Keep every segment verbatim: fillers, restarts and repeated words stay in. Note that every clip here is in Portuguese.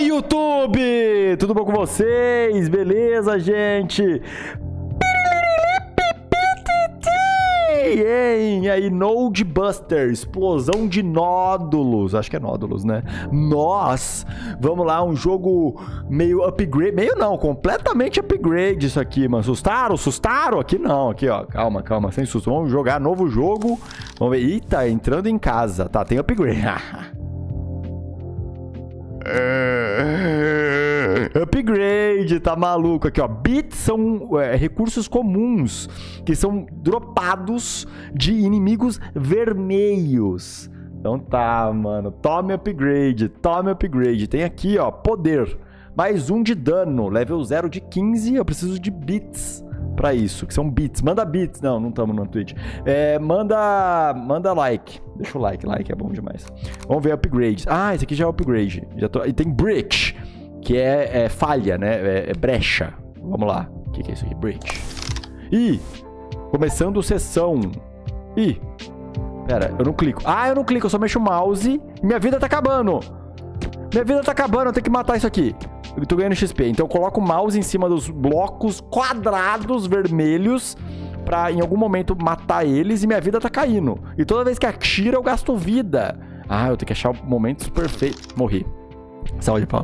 Oi, YouTube! Tudo bom com vocês? Beleza, gente? E aí, Node Buster, explosão de nódulos. Acho que é nódulos, né? Nós, vamos lá, um jogo meio upgrade. Meio não, completamente upgrade isso aqui, mano. Assustaram? Assustaram? Aqui não, aqui, ó. Calma, calma, sem susto. Vamos jogar novo jogo. Vamos ver. Eita, entrando em casa. Tá, tem upgrade. Upgrade, tá maluco aqui, ó. Bits são é, recursos comuns que são dropados de inimigos vermelhos. Então tá, mano. Tome upgrade, tome upgrade. Tem aqui, ó, poder. Mais um de dano, level zero de quinze. Eu preciso de bits pra isso, que são bits. Manda bits. Não, não estamos no Twitch. É, manda, manda like. Deixa o like, like é bom demais. Vamos ver upgrades. Ah, esse aqui já é upgrade. Já tô... E tem breach, que é, é falha, né? É, é brecha. Vamos lá. O que, que é isso aqui? Breach. Ih, começando sessão. Ih, pera, eu não clico. Ah, eu não clico, eu só mexo o mouse e minha vida tá acabando. Minha vida tá acabando, eu tenho que matar isso aqui. Eu tô ganhando X P. Então eu coloco o mouse em cima dos blocos quadrados vermelhos pra em algum momento matar eles e minha vida tá caindo. E toda vez que atira eu gasto vida. Ah, eu tenho que achar momentos perfeitos. Morri. Salve de palmas.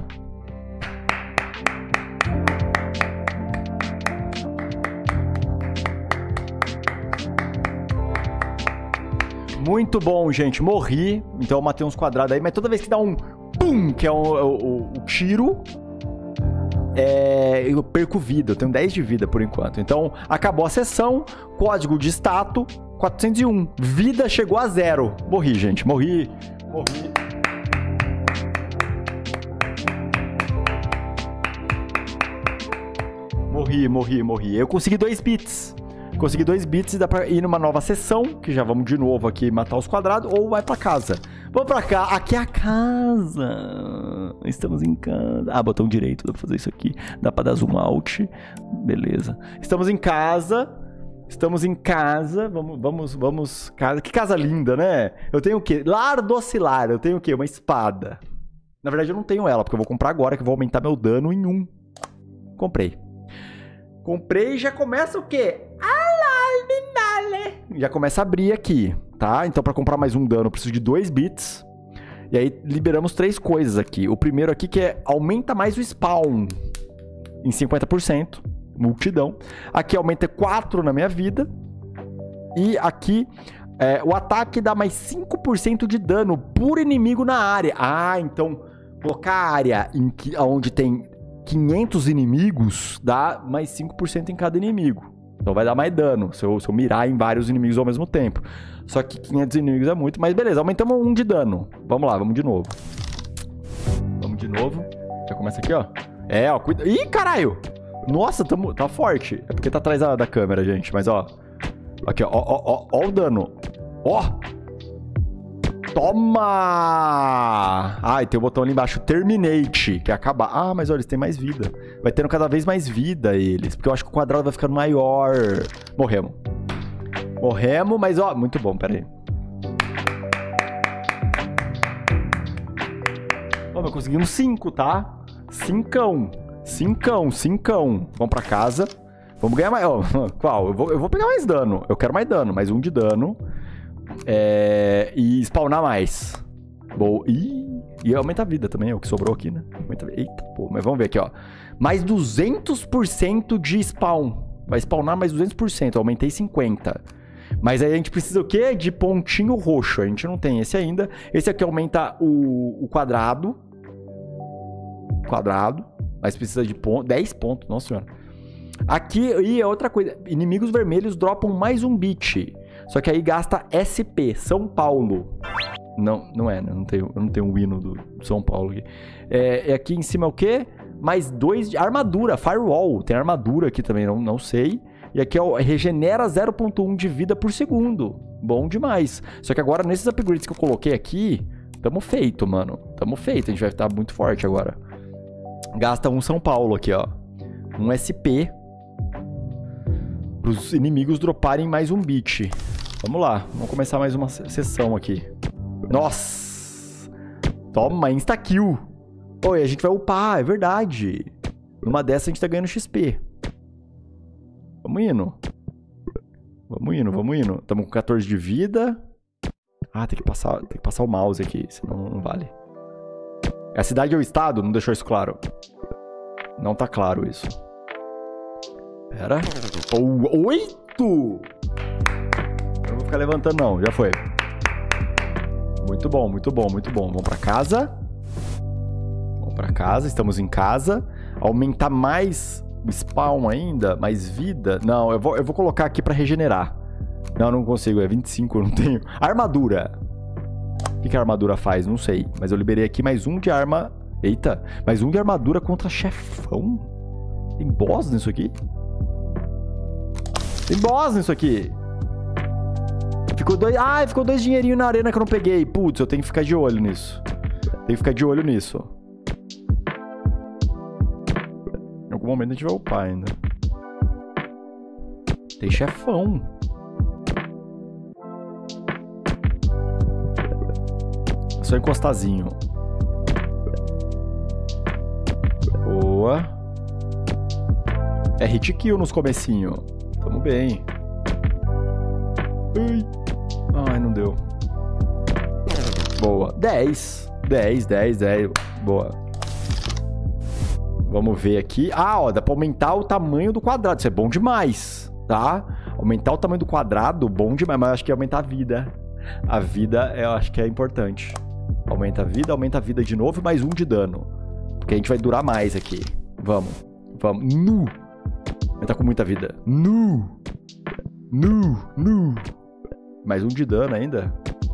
Muito bom, gente. Morri. Então eu matei uns quadrados aí. Mas toda vez que dá um pum, que é o, o, o tiro, é, eu perco vida. Eu tenho dez de vida por enquanto. Então acabou a sessão. Código de status quatrocentos e um. Vida chegou a zero. Morri, gente. Morri. Morri. Morri, morri, morri. Eu consegui dois bits. Consegui dois bits e dá pra ir numa nova sessão, que já vamos de novo aqui matar os quadrados, ou vai pra casa. Vamos pra cá. Aqui é a casa. Estamos em casa. Ah, botão direito, dá pra fazer isso aqui. Dá pra dar zoom out. Beleza. Estamos em casa. Estamos em casa. Vamos, vamos, vamos. Casa. Que casa linda, né? Eu tenho o quê? Lar docilar. Eu tenho o quê? Uma espada. Na verdade, eu não tenho ela, porque eu vou comprar agora, que eu vou aumentar meu dano em um. Comprei. Comprei e já começa o quê? Já começa a abrir aqui, tá? Então, para comprar mais um dano, eu preciso de dois bits. E aí, liberamos três coisas aqui. O primeiro aqui que é aumenta mais o spawn em cinquenta por cento. Multidão. Aqui aumenta quatro na minha vida. E aqui, é, o ataque dá mais cinco por cento de dano por inimigo na área. Ah, então, colocar a área em que, onde tem quinhentos inimigos dá mais cinco por cento em cada inimigo. Então vai dar mais dano se eu, se eu mirar em vários inimigos ao mesmo tempo. Só que quinhentos inimigos é muito, mas beleza, aumentamos um de dano. Vamos lá, vamos de novo. Vamos de novo. Já começa aqui, ó. É, ó, cuida. Ih, caralho! Nossa, tamo, tá forte. É porque tá atrás da, da câmera, gente. Mas, ó. Aqui, ó, ó, ó, ó o dano. Ó! Toma! Ah, e tem o botão ali embaixo, Terminate, que é acabar. Ah, mas olha, eles têm mais vida. Vai tendo cada vez mais vida eles, porque eu acho que o quadrado vai ficando maior. Morremos. Morremos, mas ó, muito bom, pera aí. Ó, nós conseguimos cinco, tá? Cincão. Cincão, cincão. Vamos pra casa. Vamos ganhar mais. Ó, qual? Eu vou, eu vou pegar mais dano. Eu quero mais dano, mais um de dano. É, e spawnar mais. Boa. Ih, e aumenta a vida também, é o que sobrou aqui, né? Aumenta... Eita, pô, mas vamos ver aqui, ó. Mais duzentos por cento de spawn. Vai spawnar mais duzentos por cento. Aumentei cinquenta. Mas aí a gente precisa o quê? De pontinho roxo. A gente não tem esse ainda. Esse aqui aumenta o, o quadrado. Quadrado. Mas precisa de ponto, dez pontos. Nossa senhora. Aqui, e outra coisa. Inimigos vermelhos dropam mais um bit. Só que aí gasta S P, São Paulo. Não, não é, né? Não tenho, eu não tenho o hino do São Paulo aqui. É, é aqui em cima é o quê? Mais dois de armadura, Firewall. Tem armadura aqui também, não, não sei. E aqui é o regenera zero ponto um de vida por segundo. Bom demais. Só que agora, nesses upgrades que eu coloquei aqui, tamo feito, mano. Tamo feito, a gente vai estar muito forte agora. Gasta um São Paulo aqui, ó. Um S P. Para os inimigos droparem mais um bit. Vamos lá, vamos começar mais uma sessão aqui. Nossa! Toma, insta-kill. Oi, a gente vai upar, é verdade. Numa dessa a gente tá ganhando X P. Vamos indo. Vamos indo, vamos indo. Tamo com quatorze de vida. Ah, tem que passar, tem que passar o mouse aqui, senão não vale. É a cidade ou o estado? Não deixou isso claro. Não tá claro isso. Pera. Oh, oito! Eu não vou ficar levantando não, já foi. Muito bom, muito bom, muito bom. Vamos pra casa. Vamos pra casa, estamos em casa. Aumentar mais o spawn ainda, mais vida. Não, eu vou, eu vou colocar aqui pra regenerar. Não, não consigo, é vinte e cinco, eu não tenho. Armadura. O que, que a armadura faz? Não sei. Mas eu liberei aqui mais um de arma... Eita, mais um de armadura contra chefão. Tem boss nisso aqui? Tem boss nisso aqui. Ficou dois... Ah, ficou dois dinheirinhos na arena que eu não peguei. Putz, eu tenho que ficar de olho nisso. Tenho que ficar de olho nisso. Em algum momento a gente vai upar ainda. Tem chefão. É só encostazinho. Boa. É hit kill nos comecinho. Tamo bem. Ai. Ai, não deu. Boa. dez. dez, dez, dez. Boa. Vamos ver aqui. Ah, ó, dá pra aumentar o tamanho do quadrado. Isso é bom demais, tá? Aumentar o tamanho do quadrado, bom demais. Mas eu acho que é aumentar a vida. A vida, eu acho que é importante. Aumenta a vida, aumenta a vida de novo e mais um de dano. Porque a gente vai durar mais aqui. Vamos. Vamos. Nu. Ele tá com muita vida. Nu. Nu. Nu. Mais um de dano ainda.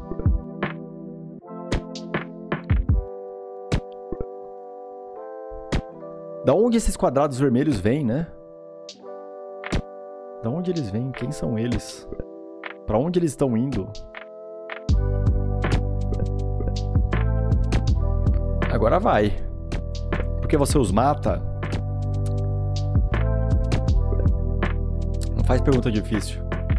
Da onde esses quadrados vermelhos vêm, né? Da onde eles vêm? Quem são eles? Pra onde eles estão indo? Agora vai. Porque você os mata? Não faz pergunta difícil.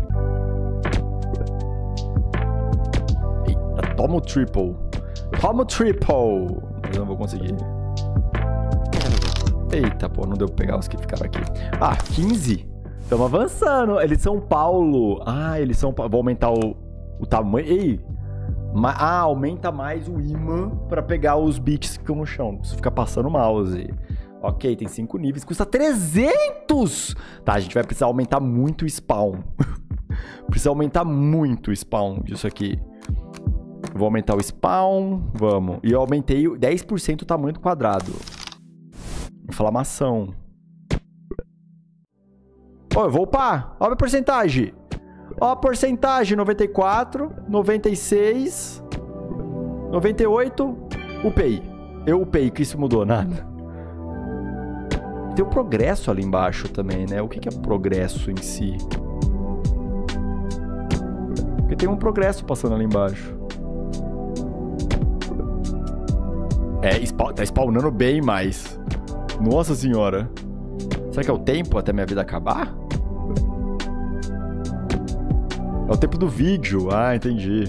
Eita, toma o triple. Toma o triple. Eu não vou conseguir. Eita, pô, não deu pra pegar os que ficaram aqui. Ah, quinze. Estamos avançando. Eles são Paulo. Ah, eles são... Vou aumentar o, o tamanho. Ei. Ma... Ah, aumenta mais o imã pra pegar os bits que ficam no chão. Não preciso ficar passando o mouse. Ok, tem cinco níveis. Custa trezentos! Tá, a gente vai precisar aumentar muito o spawn. Precisa aumentar muito o spawn disso aqui. Vou aumentar o spawn. Vamos. E eu aumentei dez por cento o tamanho do quadrado. Inflamação. Ó, oh, eu vou upar. Olha a minha porcentagem. Ó a porcentagem. noventa e quatro, noventa e seis, noventa e oito. Upei. Eu upei, que isso mudou nada. Tem o progresso ali embaixo também, né? O que é progresso em si? Porque tem um progresso passando ali embaixo. É, tá spawnando bem mais. Nossa senhora. Será que é o tempo até minha vida acabar? É o tempo do vídeo. Ah, entendi.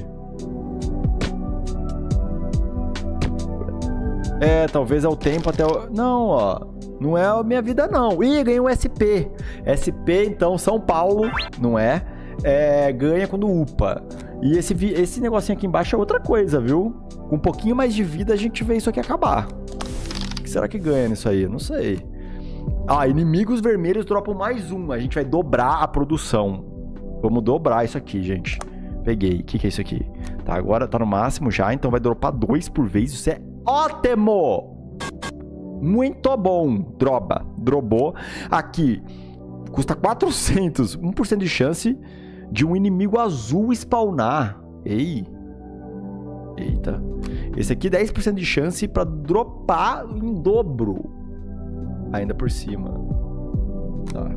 É, talvez é o tempo até o... Não, ó. Não é a minha vida, não. Ih, ganhei um S P. S P, então, São Paulo, não é? É, ganha quando upa. E esse, esse negocinho aqui embaixo é outra coisa, viu? Com um pouquinho mais de vida a gente vê isso aqui acabar. O que será que ganha nisso aí? Eu não sei. Ah, inimigos vermelhos dropam mais um. A gente vai dobrar a produção. Vamos dobrar isso aqui, gente. Peguei. O que, que é isso aqui? Tá, agora tá no máximo já, então vai dropar dois por vez. Isso é ótimo! Muito bom. Droba. Drobou. Aqui. Custa quatrocentos. um por cento de chance de um inimigo azul spawnar. Ei. Eita. Esse aqui, dez por cento de chance pra dropar em dobro. Ainda por cima. Tá.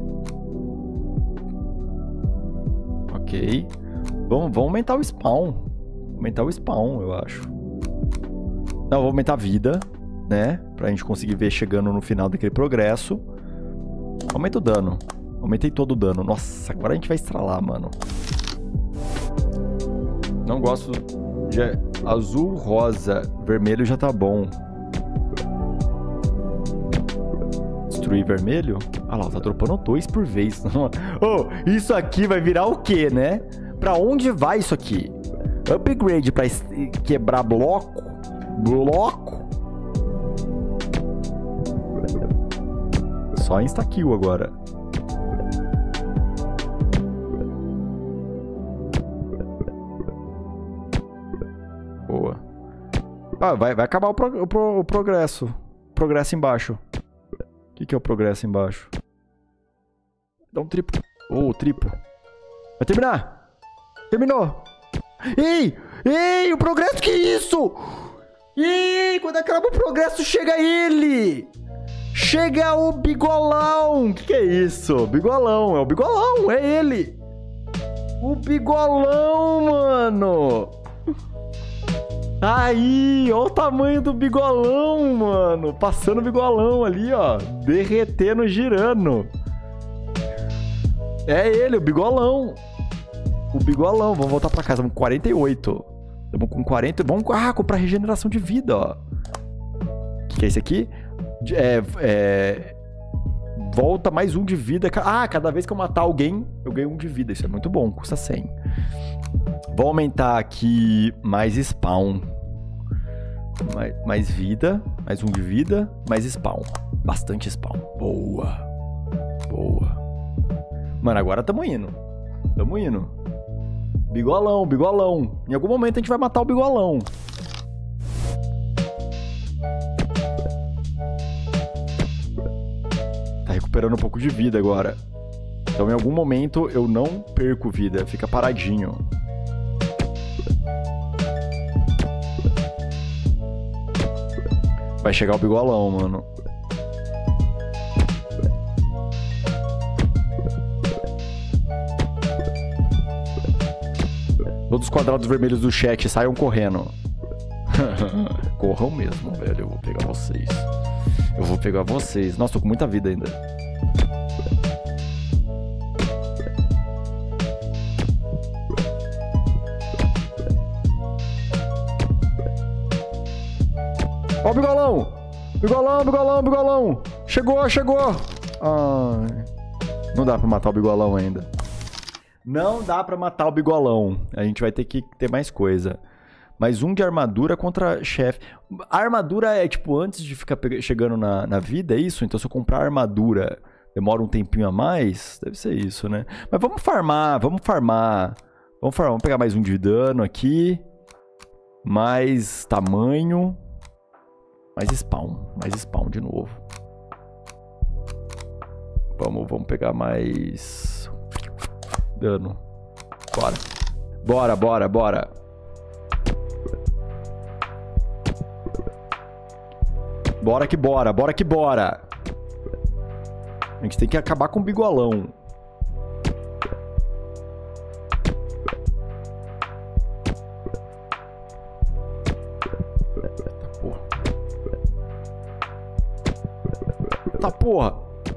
Ok. Vamos, vamos aumentar o spawn. Aumentar o spawn, eu acho. Não, vou aumentar a vida, né? Pra gente conseguir ver chegando no final daquele progresso. Aumenta o dano. Aumentei todo o dano. Nossa, agora a gente vai estralar, mano. Não gosto de azul, rosa. Vermelho já tá bom. destruir vermelho? Ah lá, tá dropando dois por vez. Oh, isso aqui vai virar o quê, né? Pra onde vai isso aqui? Upgrade pra quebrar bloco? Bloco? Só insta-kill agora. Boa. Ah, vai, vai acabar o, pro, o, pro, o progresso. Progresso embaixo. O que, que é o progresso embaixo? Dá um triplo. Oh, triplo. Vai terminar. Terminou. Ei! Ei, o progresso, que isso? Ei, quando acaba o progresso, chega ele! Chega o bigolão! O que, que é isso? Bigolão, é o bigolão, é ele! O bigolão, mano! Aí, olha o tamanho do bigolão, mano! Passando o bigolão ali, ó. Derretendo, girando. É ele, o bigolão. O bigolão. Vamos voltar pra casa. Vamos com quarenta e oito. Estamos com quarenta. Vamos ah, comprar regeneração de vida, ó. O que, que é esse aqui? É, é... Volta mais um de vida. Ah, cada vez que eu matar alguém, eu ganho um de vida. Isso é muito bom. Custa cem. Vou aumentar aqui mais spawn. Mais, mais vida. Mais um de vida. Mais spawn. Bastante spawn. Boa. Boa. Mano, agora tamo indo. Tamo indo. Bigolão, bigolão. Em algum momento a gente vai matar o bigolão. Tá recuperando um pouco de vida agora. Então em algum momento eu não perco vida. Fica paradinho. Vai chegar o bigolão, mano. Todos os quadrados vermelhos do chat saiam correndo. Corram mesmo, velho. Eu vou pegar vocês. Eu vou pegar vocês. Nossa, tô com muita vida ainda. Ó o bigolão! Bigolão, bigolão, bigolão! Chegou, chegou! Ai. Não dá pra matar o bigolão ainda. Não dá pra matar o bigolão. A gente vai ter que ter mais coisa. Mais um de armadura contra chefe. A armadura é tipo antes de ficar chegando na, na vida, é isso? Então se eu comprar armadura demora um tempinho a mais, deve ser isso, né? Mas vamos farmar, vamos farmar. Vamos farmar, vamos pegar mais um de dano aqui. Mais tamanho. Mais spawn, mais spawn de novo. Vamos, vamos pegar mais dano. Bora. Bora, bora, bora. Bora que bora, bora que bora. A gente tem que acabar com o bigolão. Tá porra.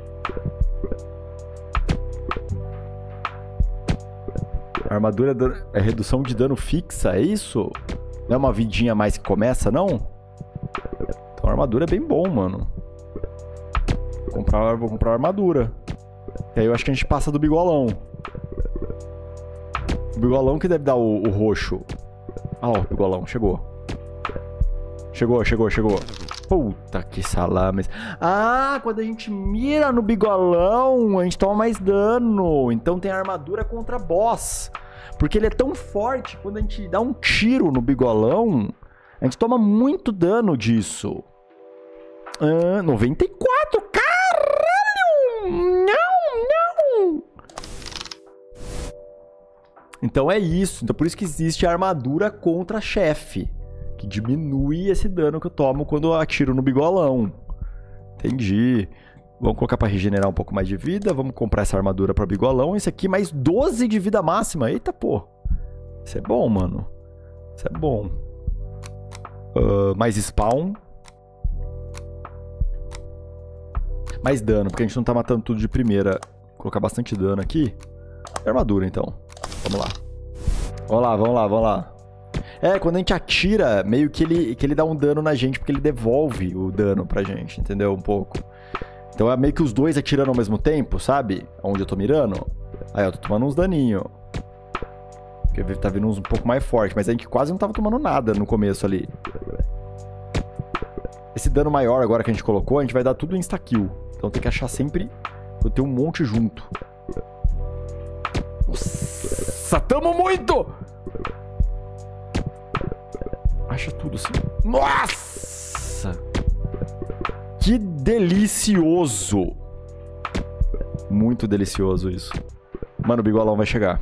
A armadura é redução de dano fixa, é isso? Não é uma vidinha a mais que começa, não? Então a armadura é bem bom, mano. Vou comprar, vou comprar a armadura. E aí eu acho que a gente passa do bigolão. O bigolão que deve dar o, o roxo. Ah, ó, o bigolão, chegou. Chegou, chegou, chegou. Puta que salames. Ah, quando a gente mira no bigolão, a gente toma mais dano. Então tem armadura contra boss. Porque ele é tão forte, quando a gente dá um tiro no bigolão, a gente toma muito dano disso. Ah, noventa e quatro, caralho! Não, não! Então é isso. Então por isso que existe a armadura contra chefe. Que diminui esse dano que eu tomo quando eu atiro no bigolão. Entendi. Vamos colocar para regenerar um pouco mais de vida. Vamos comprar essa armadura para bigolão. Esse aqui mais doze de vida máxima. Eita, pô. Isso é bom, mano. Isso é bom. Uh, mais spawn. Mais dano, porque a gente não tá matando tudo de primeira. Vou colocar bastante dano aqui. Armadura, então. Vamos lá. Vamos lá, vamos lá, vamos lá. É, quando a gente atira, meio que ele, que ele dá um dano na gente, porque ele devolve o dano pra gente, entendeu? Um pouco. Então é meio que os dois atirando ao mesmo tempo, sabe? Onde eu tô mirando. Aí, ó, tô tomando uns daninhos. Porque tá vindo uns um pouco mais forte. Mas a gente quase não tava tomando nada no começo ali. Esse dano maior agora que a gente colocou, a gente vai dar tudo insta-kill. Então tem que achar sempre... Eu tenho um monte junto. Nossa, tamo muito! Acha tudo assim. Nossa! Que delicioso! Muito delicioso isso. Mano, o bigolão vai chegar.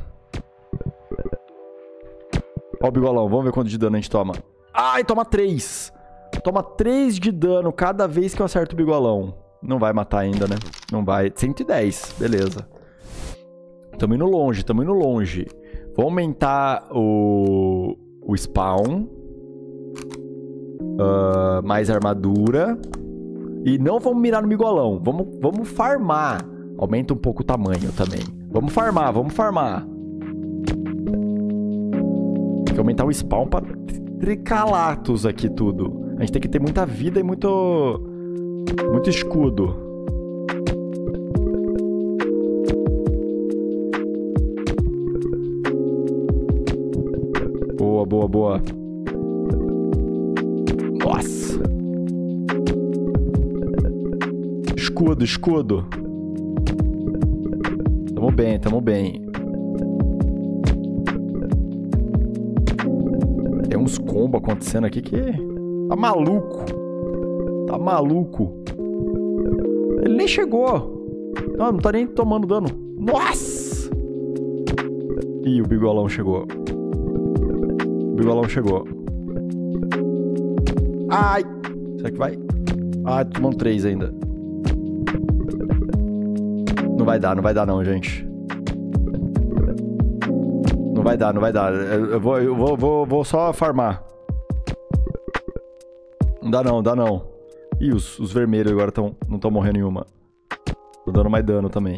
Ó o bigolão, vamos ver quanto de dano a gente toma. Ai, toma três! Toma três de dano cada vez que eu acerto o bigolão. Não vai matar ainda, né? Não vai. cento e dez, beleza. Tamo indo longe, tamo indo longe. Vou aumentar o, o spawn. Uh, mais armadura. E não vamos mirar no bigolão. Vamos, vamos farmar. Aumenta um pouco o tamanho também. Vamos farmar, vamos farmar. Tem que aumentar o spawn pra tricalatos aqui tudo. A gente tem que ter muita vida e muito... Muito escudo. Boa, boa, boa. Nossa. Escudo, escudo. Tamo bem, tamo bem. Tem uns combos acontecendo aqui que... Tá maluco. Tá maluco. Ele nem chegou. Não, não tá nem tomando dano. Nossa! Ih, o bigolão chegou. O bigolão chegou. Ai! Será que vai? Ah, tô tomando três ainda. Não vai dar, não vai dar não, gente. Não vai dar, não vai dar. Eu vou, eu vou, vou, vou só farmar. Não dá não, dá não. Ih, os, os vermelhos agora tão, não estão morrendo nenhuma. Tô dando mais dano também.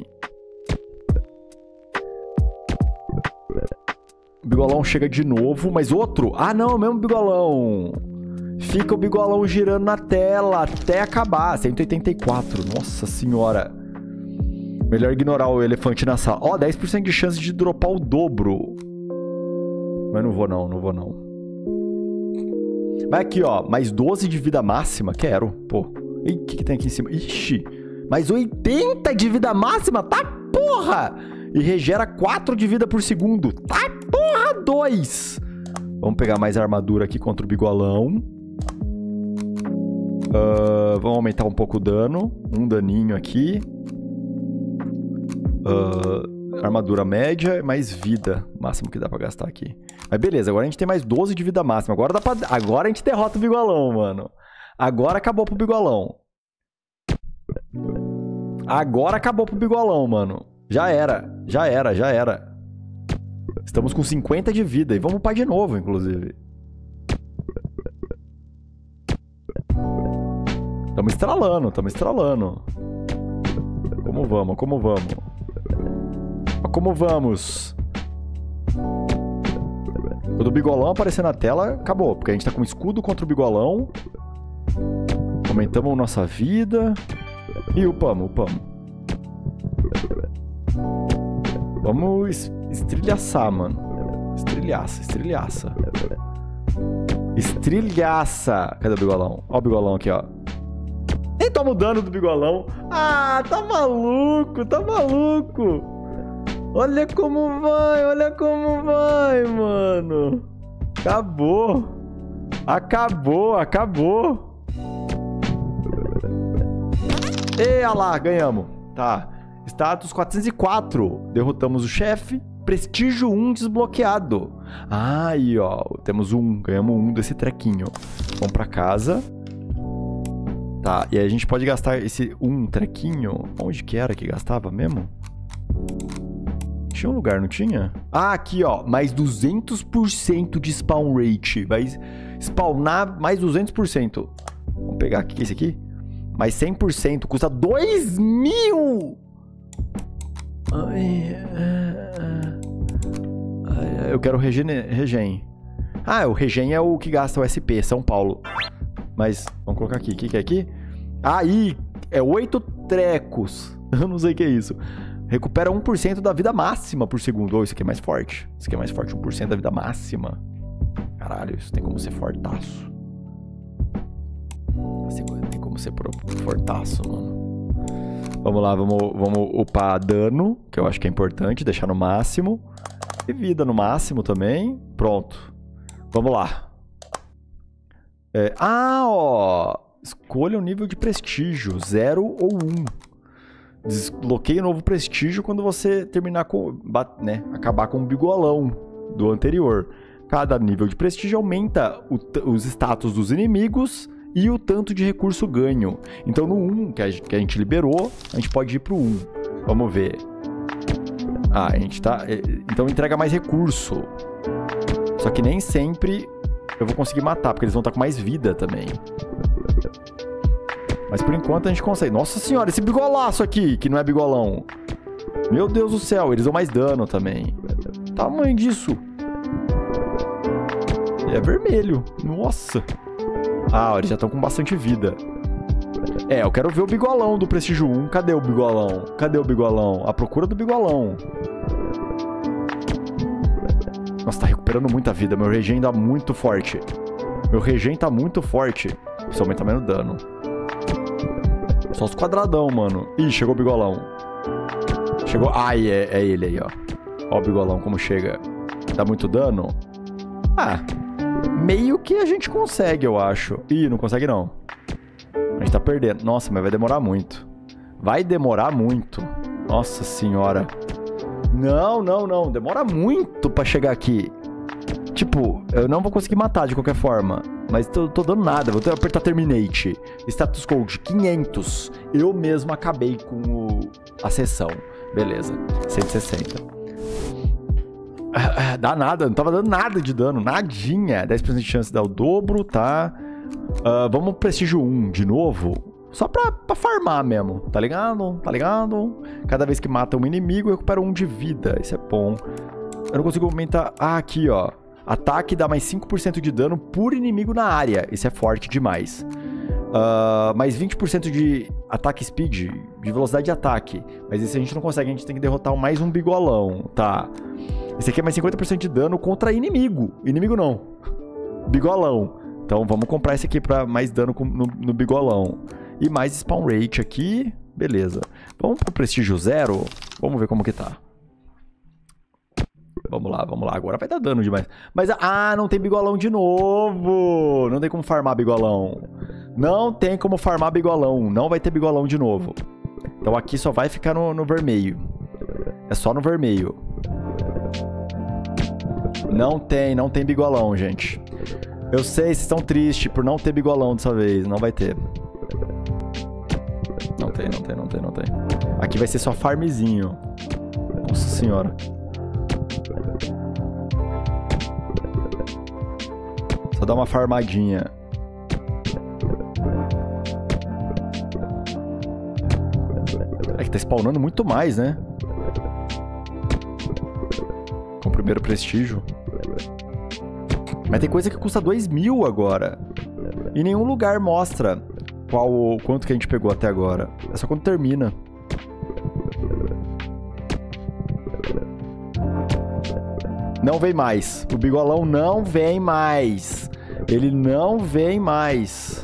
O bigolão chega de novo, mas outro? Ah, não, o mesmo bigolão. Fica o bigolão girando na tela até acabar. cento e oitenta e quatro, nossa senhora. Melhor ignorar o elefante na sala. Ó, oh, dez por cento de chance de dropar o dobro. Mas não vou não, não vou não. Vai aqui, ó. Mais doze de vida máxima. Quero, pô. E o que, que tem aqui em cima? Ixi. Mais oitenta de vida máxima? Tá porra! E regera quatro de vida por segundo. Tá porra, dois! Vamos pegar mais armadura aqui contra o bigolão. Uh, vamos aumentar um pouco o dano. Um daninho aqui. Uh, armadura média, mais vida. Máximo que dá pra gastar aqui. Mas beleza, agora a gente tem mais doze de vida máxima. Agora, dá pra... agora a gente derrota o bigolão, mano. Agora acabou pro bigolão. Agora acabou pro bigolão, mano. Já era, já era, já era. Estamos com cinquenta de vida. E vamos upar de novo, inclusive. Estamos estralando, estamos estralando. Como vamos, como vamos? Como vamos? Quando o bigolão aparecer na tela, acabou. Porque a gente tá com escudo contra o bigolão. Aumentamos nossa vida. E upamos, upamos. Vamos estrilhaçar, mano. Estrilhaça, estrilhaça. Estrilhaça. Cadê o bigolão? Ó o bigolão aqui, ó. Nem toma o dano do bigolão. Ah, tá maluco, tá maluco. Olha como vai, olha como vai, mano. Acabou. Acabou, acabou. E olha lá, ganhamos. Tá. Status quatrocentos e quatro. Derrotamos o chefe. Prestígio um desbloqueado. Ah, aí, ó. Temos um. Ganhamos um desse trequinho. Vamos pra casa. Tá. E aí a gente pode gastar esse um trequinho. Onde que era que gastava mesmo? Tinha um lugar, não tinha? Ah, aqui, ó. Mais duzentos por cento de spawn rate. Vai spawnar mais duzentos por cento. Vamos pegar aqui, esse aqui. Mais cem por cento. Custa dois mil! Ai, ai, eu quero regen. regen. Ah, o regen é o que gasta o S P, São Paulo. Mas, vamos colocar aqui. O que, que é aqui? Aí, é oito trecos. Eu não sei o que é isso. Recupera um por cento da vida máxima por segundo. Oh, isso aqui é mais forte. Isso aqui é mais forte, um por cento da vida máxima. Caralho, isso tem como ser fortaço. Tem como ser fortaço, mano. Vamos lá, vamos, vamos upar dano, que eu acho que é importante, deixar no máximo. E vida no máximo também. Pronto. Vamos lá. É, ah, ó. Escolha o nível de prestígio, zero ou um. Desbloqueie o novo prestígio quando você terminar com, né, acabar com o bigolão do anterior. Cada nível de prestígio aumenta o, os status dos inimigos e o tanto de recurso ganho. Então no um, que a, que a gente liberou, a gente pode ir pro um. Vamos ver. Ah, a gente tá... Então entrega mais recurso. Só que nem sempre eu vou conseguir matar, porque eles vão estar com mais vida também. Mas por enquanto a gente consegue. Nossa senhora, esse bigolaço aqui, que não é bigolão. Meu Deus do céu, eles dão mais dano também. Tamanho disso. É vermelho. Nossa. Ah, eles já estão com bastante vida. É, eu quero ver o bigolão do Prestígio um. Cadê o bigolão? Cadê o bigolão? A procura do bigolão. Nossa, tá recuperando muita vida. Meu regen tá muito forte. Meu regen tá muito forte. Isso aumenta menos dano. Só os quadradão, mano. Ih, chegou o bigolão. Chegou... Ai, é, é ele aí, ó. Ó o bigolão como chega. Dá muito dano? Ah, meio que a gente consegue, eu acho. Ih, não consegue não. A gente tá perdendo. Nossa, mas vai demorar muito. Vai demorar muito. Nossa senhora. Não, não, não. Demora muito pra chegar aqui. Tipo, eu não vou conseguir matar de qualquer forma. Mas tô, tô dando nada. Vou ter que apertar Terminate. Status Code quinhentos. Eu mesmo acabei com o... a sessão. Beleza. cento e sessenta. Dá nada. Não tava dando nada de dano. Nadinha. dez por cento de chance de dar o dobro, tá? Uh, vamos pro Prestígio um de novo. Só pra, pra farmar mesmo. Tá ligado? Tá ligado? Cada vez que mata um inimigo, eu recupero um de vida. Isso é bom. Eu não consigo aumentar... Ah, aqui, ó. Ataque dá mais cinco por cento de dano por inimigo na área. Isso é forte demais. Uh, mais vinte por cento de ataque speed, de velocidade de ataque. Mas esse a gente não consegue, a gente tem que derrotar mais um bigolão, tá? Esse aqui é mais cinquenta por cento de dano contra inimigo. Inimigo não. Bigolão. Então vamos comprar esse aqui pra mais dano no, no bigolão. E mais spawn rate aqui. Beleza. Vamos pro prestígio zero. Vamos ver como que tá. Vamos lá, vamos lá. Agora vai dar dano demais. Mas, ah, não tem bigolão de novo. Não tem como farmar bigolão. Não tem como farmar bigolão. Não vai ter bigolão de novo. Então aqui só vai ficar no, no vermelho. É só no vermelho. Não tem, não tem bigolão, gente. Eu sei, vocês estão tristes por não ter bigolão dessa vez. Não vai ter. Não tem, não tem, não tem, não tem. Aqui vai ser só farmzinho. Nossa senhora. Só dá uma farmadinha. É que tá spawnando muito mais, né? Com o primeiro prestígio. Mas tem coisa que custa dois mil agora. E nenhum lugar mostra qual, quanto que a gente pegou até agora. É só quando termina. Não vem mais. O bigolão não vem mais. Ele não vem mais.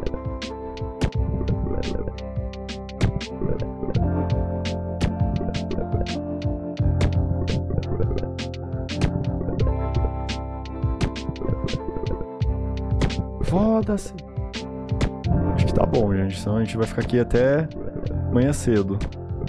Foda-se. Acho que tá bom, gente. Senão a gente vai ficar aqui até amanhã cedo.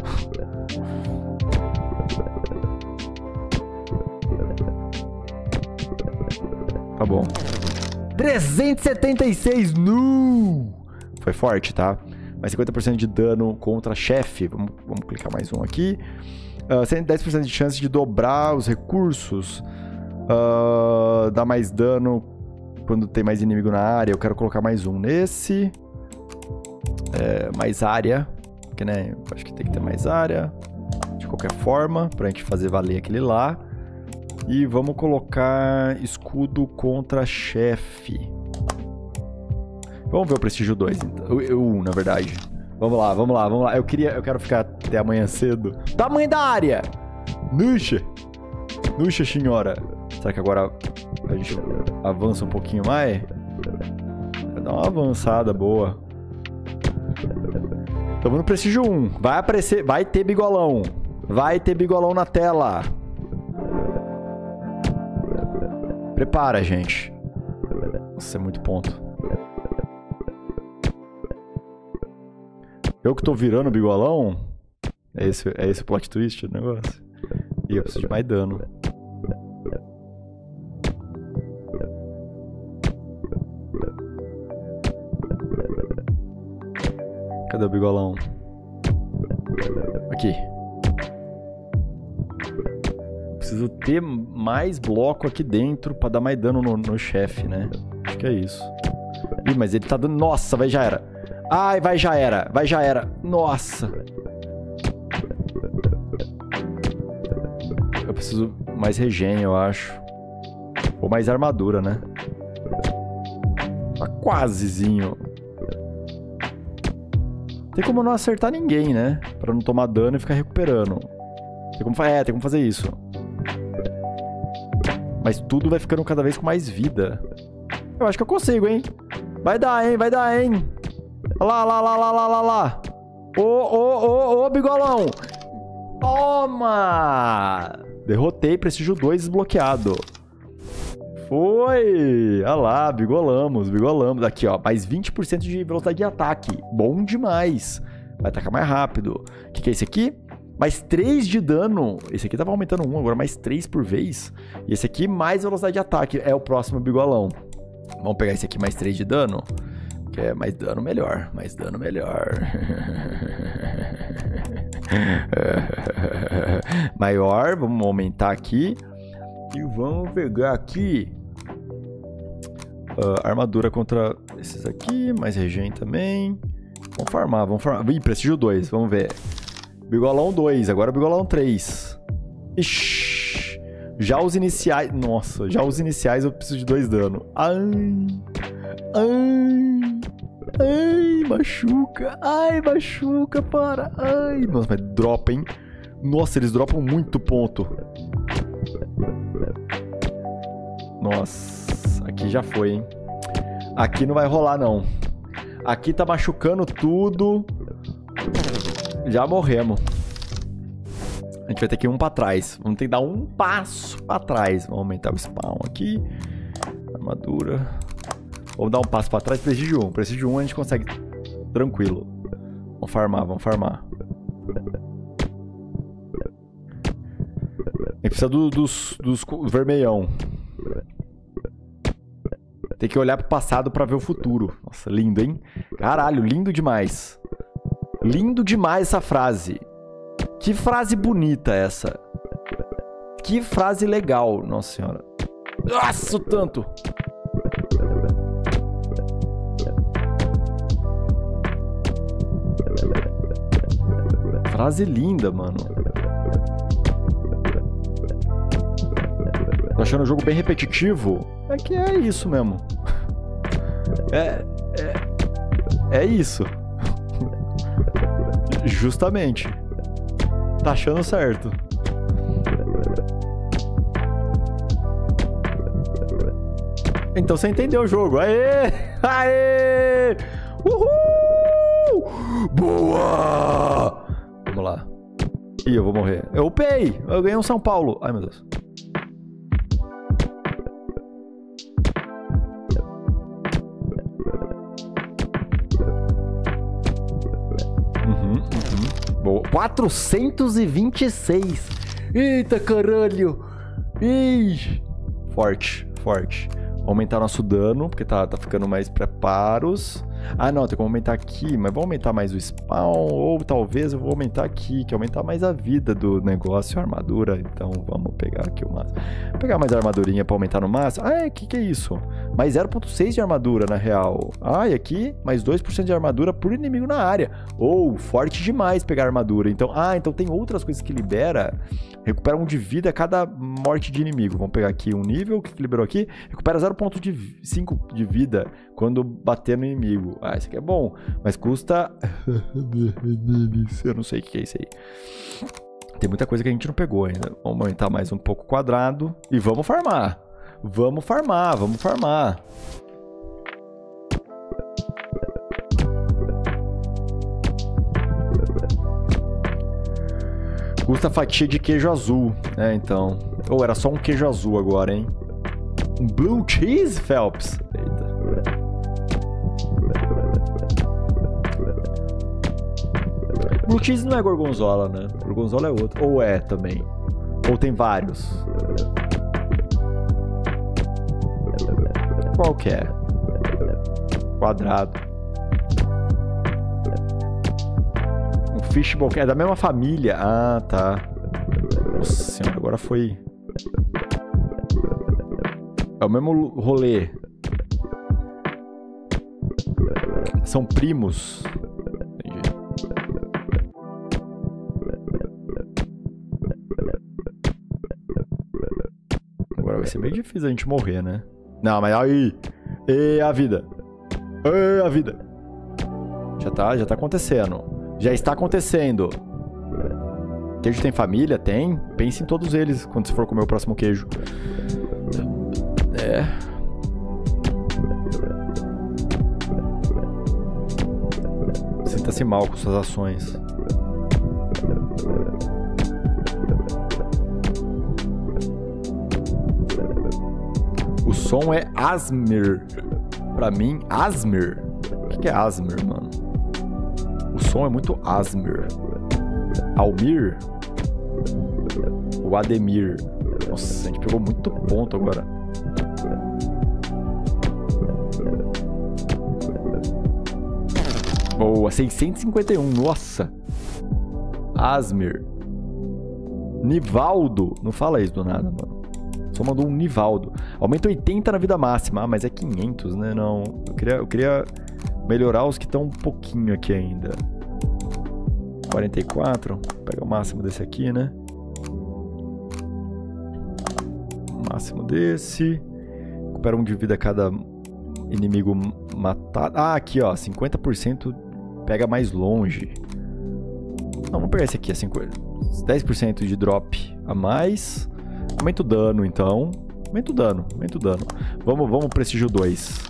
Tá bom. trezentos e setenta e seis, nu! Foi forte, tá? Mais cinquenta por cento de dano contra chefe. Vamos, vamos clicar mais um aqui. Uh, cento e dez por cento de chance de dobrar os recursos. Uh, dá mais dano quando tem mais inimigo na área. Eu quero colocar mais um nesse. É, mais área. Porque, né? Eu acho que tem que ter mais área. De qualquer forma, pra gente fazer valer aquele lá. E vamos colocar escudo contra chefe. Vamos ver o prestígio dois, então. O um, na verdade. Vamos lá, vamos lá, vamos lá. Eu queria, eu quero ficar até amanhã cedo. Tamanho da área! Nuxa! Nuxa, senhora. Será que agora a gente avança um pouquinho mais? Vai dar uma avançada boa. Estamos no Prestígio um. Vai aparecer, vai ter bigolão. Vai ter bigolão na tela. Prepara, gente. Nossa, é muito ponto. Eu que tô virando o bigolão? É esse, é esse o plot twist do negócio? E eu preciso de mais dano. Cadê o bigolão? Aqui. Preciso ter mais bloco aqui dentro pra dar mais dano no, no chefe, né? Acho que é isso. Ih, mas ele tá dando... Nossa, vai, já era. Ai, vai, já era. Vai, já era. Nossa. Eu preciso mais regen, eu acho. Ou mais armadura, né? Tá quasezinho. Tem como não acertar ninguém, né? Pra não tomar dano e ficar recuperando. Tem como, é, tem como fazer isso. Mas tudo vai ficando cada vez com mais vida. Eu acho que eu consigo, hein? Vai dar, hein? Vai dar, hein? Lá, lá, lá, lá, lá, lá, lá. Ô, ô, ô, ô, bigolão. Toma! Derrotei, Prestígio dois desbloqueado. Foi! Olha lá, bigolamos, bigolamos. Aqui, ó, mais vinte por cento de velocidade de ataque. Bom demais. Vai atacar mais rápido. O que, que é esse aqui? Mais três de dano. Esse aqui tava aumentando um, agora mais três por vez. E esse aqui, mais velocidade de ataque. É o próximo bigolão. Vamos pegar esse aqui, mais três de dano. Que é mais dano melhor. Mais dano melhor. Maior. Vamos aumentar aqui. E vamos pegar aqui. Uh, armadura contra esses aqui. Mais regen também. Vamos farmar, vamos farmar. Ih, Prestígio dois, vamos ver. Bigolão dois, agora Bigolão três. Ixi. Já os iniciais... Nossa, já os iniciais eu preciso de dois dano. Ai. Ai. Ai, machuca. Ai, machuca, para. Ai. Nossa, mas dropa, hein? Nossa, eles dropam muito ponto. Nossa, aqui já foi, hein? Aqui não vai rolar, não. Aqui tá machucando tudo. Já morremos. A gente vai ter que ir um pra trás. Vamos ter que dar um passo pra trás. Vamos aumentar o spawn aqui. Armadura. Vamos dar um passo pra trás. Prestígio um. Prestígio um a gente consegue tranquilo. Vamos farmar, vamos farmar. A gente precisa do, dos, dos vermelhão. Tem que olhar pro passado pra ver o futuro. Nossa, lindo, hein? Caralho, lindo demais. Lindo demais essa frase. Que frase bonita essa. Que frase legal, nossa senhora. Nossa, o tanto. Frase linda, mano. Tô achando o jogo bem repetitivo. É que é isso mesmo. É... É, é isso. Justamente. Tá achando certo. Então você entendeu o jogo. Aê! Aê! Uhul! Boa! Vamos lá. Ih, eu vou morrer. Eu upei! Eu ganhei um São Paulo. Ai, meu Deus. Uhum, uhum. Boa. quatrocentos e vinte e seis. Eita, caralho. Ih. Forte, forte. Vou aumentar nosso dano, porque tá, tá ficando mais preparos. Ah, não, tem como aumentar aqui, mas vou aumentar mais o spawn, ou talvez eu vou aumentar aqui, que é aumentar mais a vida do negócio, a armadura. Então, vamos pegar aqui o máximo. Vou pegar mais armadurinha pra aumentar no máximo. Ah, o que que é isso? Mais zero ponto seis de armadura, na real. Ah, e aqui, mais dois por cento de armadura por inimigo na área. Ou, oh, forte demais pegar armadura. Então, ah, então tem outras coisas que libera. Recupera um de vida a cada morte de inimigo. Vamos pegar aqui um nível, o que liberou aqui? Recupera zero ponto cinco de vida quando bater no inimigo. queijo. Ah, esse aqui é bom. Mas custa... Eu não sei o que é isso aí. Tem muita coisa que a gente não pegou ainda. Vamos aumentar mais um pouco o quadrado. E vamos farmar. Vamos farmar, vamos farmar. Custa fatia de queijo azul. É, então. Ou oh, era só um queijo azul agora, hein? Um blue cheese, Phelps? Eita. Blue cheese não é gorgonzola, né? Gorgonzola é outro. Ou é também. Ou tem vários. Qual que é? Quadrado. Um fishbowl. É da mesma família. Ah, tá. Nossa senhora, agora foi... É o mesmo rolê. São primos. Entendi. Agora vai ser meio difícil a gente morrer, né? Não, mas aí... E a vida. E a vida. Já tá, já tá acontecendo. Já está acontecendo. Queijo tem família? Tem. Pense em todos eles quando você for comer o próximo queijo. É. Sinta-se mal com suas ações. O som é Asmir. Pra mim, Asmir. O que é Asmir, mano? O som é muito Asmir. Almir? O Ademir. Nossa, a gente pegou muito ponto agora. Boa, seiscentos e cinquenta e um, nossa. Asmir. Nivaldo. Não fala isso do nada, mano. Só mandou um Nivaldo. Aumenta oitenta na vida máxima. Ah, mas é quinhentos, né? Não. Eu queria, eu queria melhorar os que estão um pouquinho aqui ainda. quarenta e quatro. Vou pegar o máximo desse aqui, né? O máximo desse. Recupera um de vida a cada inimigo matado. Ah, aqui, ó. cinquenta por cento pega mais longe. Não, vamos pegar esse aqui. dez por cento de drop a mais. Aumenta o dano, então. Aumenta o dano. Aumenta o dano. Vamos, vamos prestígio dois.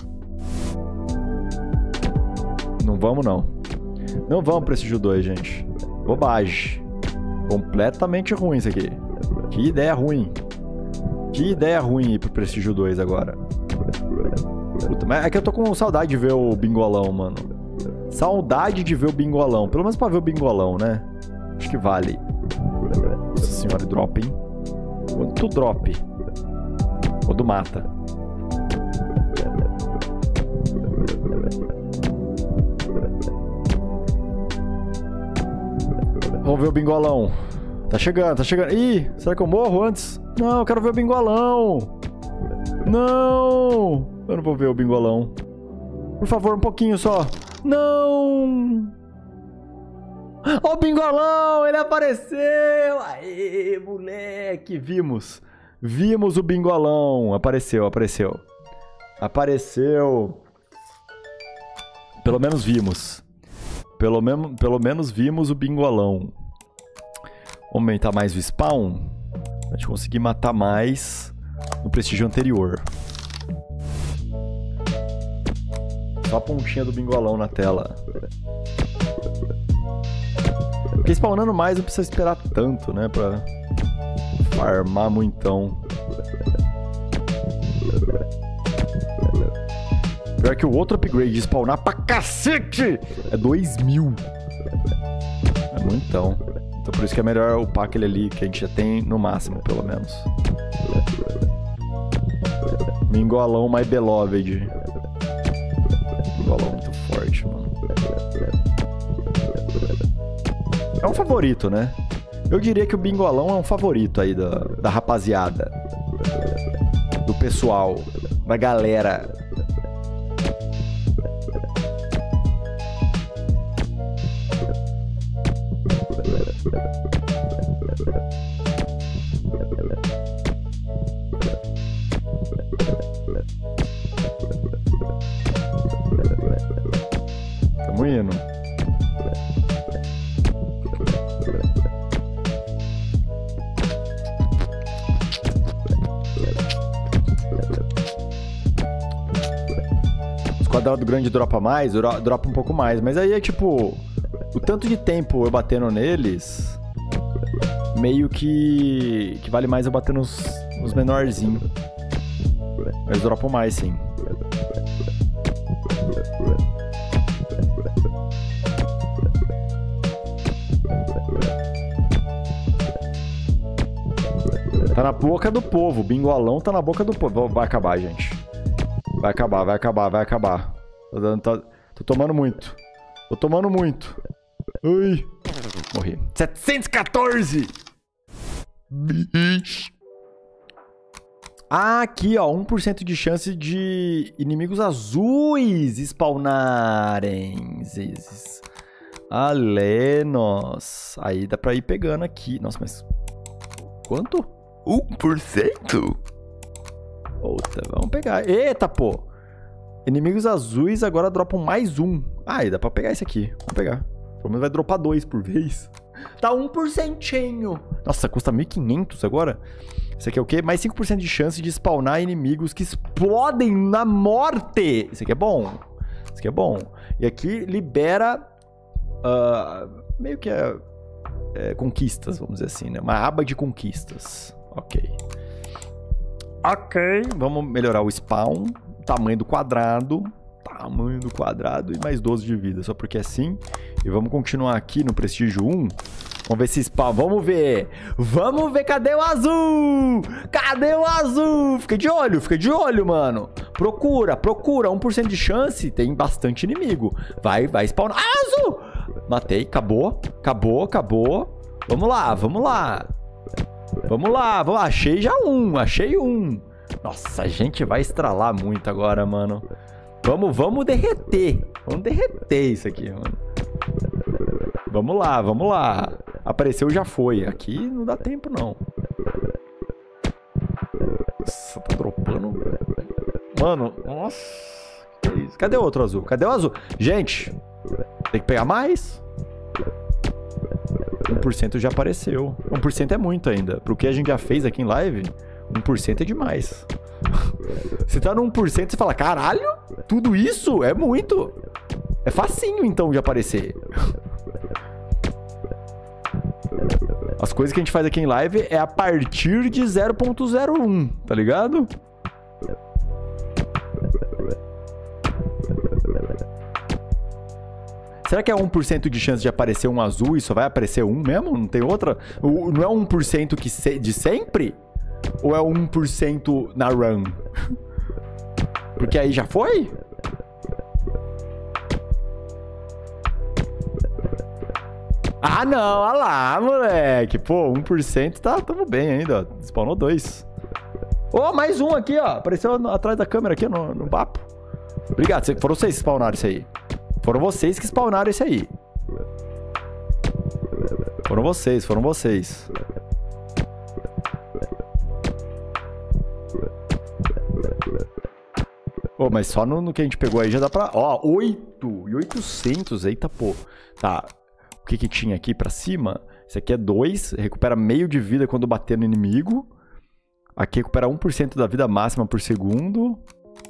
Não vamos, não. Não vamos prestígio dois, gente. Bobagem. Completamente ruim isso aqui. Que ideia ruim. Que ideia ruim ir pro prestígio dois agora. Puta, mas é que eu tô com saudade de ver o bingolão, mano. Saudade de ver o bingolão. Pelo menos pra ver o bingolão, né? Acho que vale. Nossa senhora, drop, hein? Quanto drop? Ou do mata? Vamos ver o bingolão. Tá chegando, tá chegando. Ih, será que eu morro antes? Não, eu quero ver o bingolão. Não! Eu não vou ver o bingolão. Por favor, um pouquinho só. Não! Ó, o bingolão! Ele apareceu! Aê, moleque! Vimos. Vimos o bingolão. Apareceu, apareceu. Apareceu. Pelo menos vimos. Pelo, mem pelo menos vimos o bingolão. Vamos aumentar mais o spawn. Pra gente conseguir matar mais no prestígio anterior. Só a pontinha do bingolão na tela. Porque spawnando mais não precisa esperar tanto, né? Pra farmar muitão. Pior que o outro upgrade de spawnar pra cacete é dois mil. É muitão. Então por isso que é melhor upar aquele ali que a gente já tem no máximo, pelo menos. Mingolão my beloved. Mingolão muito forte, mano. É um favorito, né? Eu diria que o bingolão é um favorito aí da, da rapaziada. Do pessoal. Da galera. quadrado grande dropa mais, dropa um pouco mais. Mas aí é tipo... O tanto de tempo eu batendo neles... Meio que... Que vale mais eu bater nos, nos menorzinhos. Mas dropam mais, sim. Tá na boca do povo. Bingolão tá na boca do povo. Vai acabar, gente. Vai acabar, vai acabar, vai acabar. Tô, dando, tô, tô tomando muito. Tô tomando muito. Ui. Morri. setecentos e quatorze! Bicho. Ah, aqui, ó. um por cento de chance de inimigos azuis spawnarem. Zezes. Alenos. Aí dá pra ir pegando aqui. Nossa, mas... Quanto? um por cento? Outra, vamos pegar. Eita, pô. Inimigos azuis agora dropam mais um. Ah, e dá pra pegar esse aqui. Vamos pegar. Pelo menos vai dropar dois por vez. Tá um por cento. Nossa, custa mil e quinhentos agora. Isso aqui é o quê? Mais cinco por cento de chance de spawnar inimigos que explodem na morte. Isso aqui é bom. Isso aqui é bom. E aqui libera... Uh, meio que é, é, conquistas, vamos dizer assim, né? Uma aba de conquistas. Ok. Ok. Vamos melhorar o spawn. Tamanho do quadrado. Tamanho do quadrado. E mais doze de vida. Só porque é assim. E vamos continuar aqui no Prestígio um. Vamos ver se spawn. Vamos ver. Vamos ver. Cadê o azul? Cadê o azul? Fica de olho. Fica de olho, mano. Procura. Procura. um por cento de chance. Tem bastante inimigo. Vai, vai spawnar. Ah, azul! Matei. Acabou. Acabou. Acabou. Vamos lá. Vamos lá. Vamos lá. Vamos lá. Achei já um. Achei um. Nossa, a gente vai estralar muito agora, mano. Vamos, vamos derreter. Vamos derreter isso aqui, mano. Vamos lá, vamos lá. Apareceu, já foi. Aqui não dá tempo, não. Nossa, tá dropando. Mano, nossa. Que isso? Cadê o outro azul? Cadê o azul? Gente, tem que pegar mais. um por cento já apareceu. um por cento é muito ainda. Pro que a gente já fez aqui em live, um por cento é demais. Você tá no um por cento e você fala, caralho, tudo isso é muito. É facinho, então, de aparecer. As coisas que a gente faz aqui em live é a partir de zero ponto zero um, tá ligado? Será que é um por cento de chance de aparecer um azul e só vai aparecer um mesmo? Não tem outra? O, não é um por cento que se, de sempre? Ou é um por cento na run? Porque aí já foi? Ah, não. Olha lá, moleque. Pô, um por cento tá, tamo bem ainda, ó. Spawnou dois. Ô, oh, mais um aqui, ó. Apareceu atrás da câmera aqui no, no papo. Obrigado. Foram vocês que spawnaram isso aí. Foram vocês que spawnaram isso aí. Foram vocês, foram vocês. Oh, mas só no, no que a gente pegou aí já dá pra... Ó, oito e oitocentos. Eita, pô. Tá. O que que tinha aqui pra cima? Esse aqui é dois. Recupera meio de vida quando bater no inimigo. Aqui recupera um por cento da vida máxima por segundo.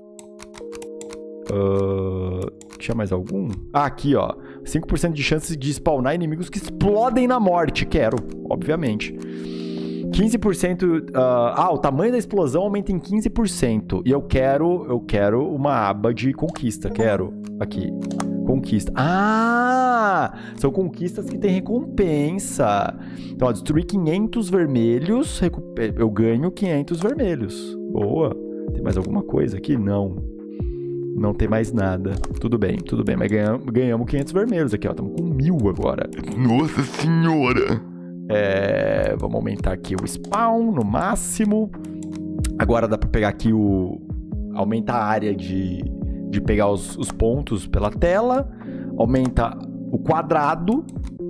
Uh, tinha mais algum? Ah, aqui, ó. cinco por cento de chances de spawnar inimigos que explodem na morte. Quero, obviamente. quinze por cento... Uh, ah, o tamanho da explosão aumenta em quinze por cento. E eu quero, eu quero uma aba de conquista. Quero. Aqui. Conquista. Ah! São conquistas que tem recompensa. Então, ó, destruir quinhentos vermelhos. Eu ganho quinhentos vermelhos. Boa. Tem mais alguma coisa aqui? Não. Não tem mais nada. Tudo bem, tudo bem. Mas ganhamos, ganhamos quinhentos vermelhos aqui, ó. Estamos com mil agora. Nossa senhora! É, vamos aumentar aqui o spawn no máximo. Agora dá pra pegar aqui o... Aumenta a área de, de pegar os, os pontos pela tela. Aumenta o quadrado.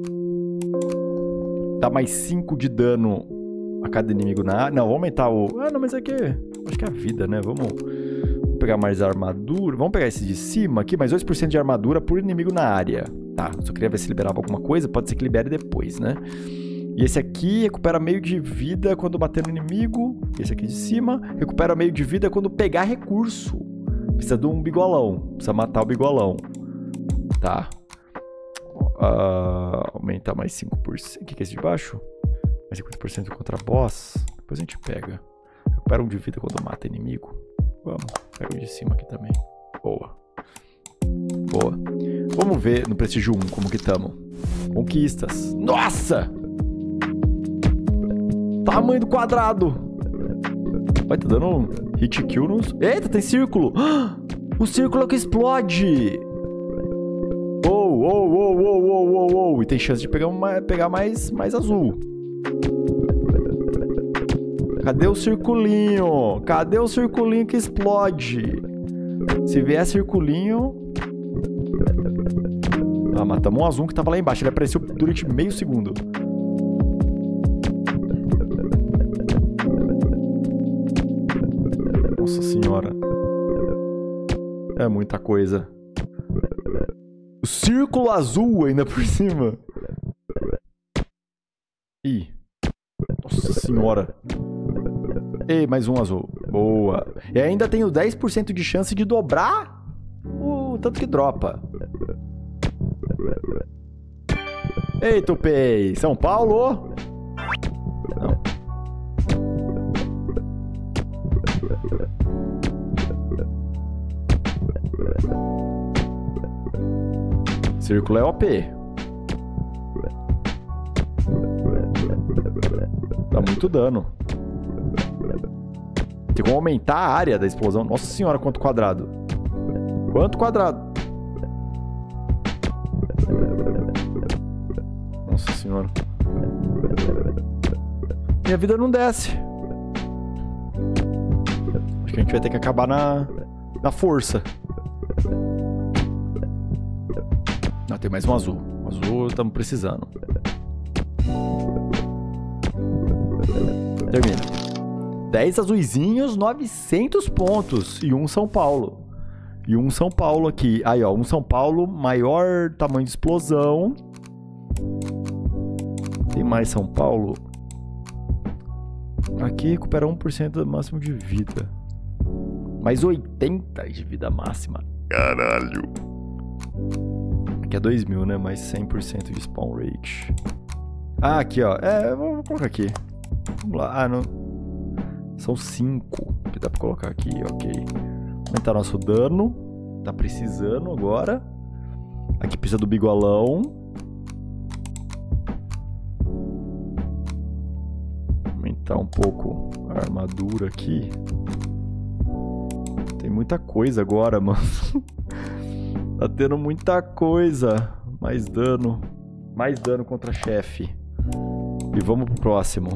Dá mais cinco de dano a cada inimigo na área. Não, vamos aumentar o... Ah, não, mas aqui... Acho que é a vida, né? Vamos... pegar mais armadura. Vamos pegar esse de cima aqui. Mais dois por cento de armadura por inimigo na área. Tá, só queria ver se liberava alguma coisa. Pode ser que libere depois, né? E esse aqui recupera meio de vida quando bater no inimigo. Esse aqui de cima recupera meio de vida quando pegar recurso. Precisa de um bigolão. Precisa matar o bigolão. Tá. Uh, aumentar mais cinco por cento. O que, que é esse de baixo? Mais cinquenta por cento contra boss. Depois a gente pega. Recupera um de vida quando mata inimigo. Vamos. Pega o de cima aqui também. Boa. Boa. Vamos ver no prestígio um como que tamo. Conquistas. Nossa! Tamanho do quadrado. Vai, tá dando um hit kill nos... Eita, tem círculo. O círculo é que explode. Uou, uou, uou, uou, uou, uou, uou. E tem chance de pegar, uma, pegar mais, mais azul. Cadê o circulinho? Cadê o circulinho que explode? Se vier circulinho... Ah, matamos um azul que tava lá embaixo. Ele apareceu durante meio segundo. Nossa senhora. É muita coisa. O círculo azul ainda por cima. Ih. Nossa senhora. Ei, mais um azul. Boa. E ainda tenho dez por cento de chance de dobrar o tanto que dropa. Ei, Tupei. São Paulo? Não. Círculo é O P. Dá muito dano. Tem como aumentar a área da explosão. Nossa senhora, quanto quadrado. Quanto quadrado. Nossa senhora. Minha vida não desce. Acho que a gente vai ter que acabar na, na força. Não, tem mais um azul. Um azul estamos precisando. Termina. dez azuizinhos, novecentos pontos. E um São Paulo. E um São Paulo aqui. Aí, ó. Um São Paulo, maior tamanho de explosão. Tem mais São Paulo. Aqui recupera um por cento do máximo de vida. Mais oitenta de vida máxima. Caralho. Aqui é dois mil, né? Mais cem por cento de spawn rate. Ah, aqui, ó. É, vou colocar aqui. Vamos lá. Ah, não. São cinco que dá pra colocar aqui, ok. Aumentar nosso dano. Tá precisando agora. Aqui precisa do bigolão. Aumentar um pouco a armadura aqui. Tem muita coisa agora, mano. Tá tendo muita coisa. Mais dano. Mais dano contra chefe. E vamos pro próximo.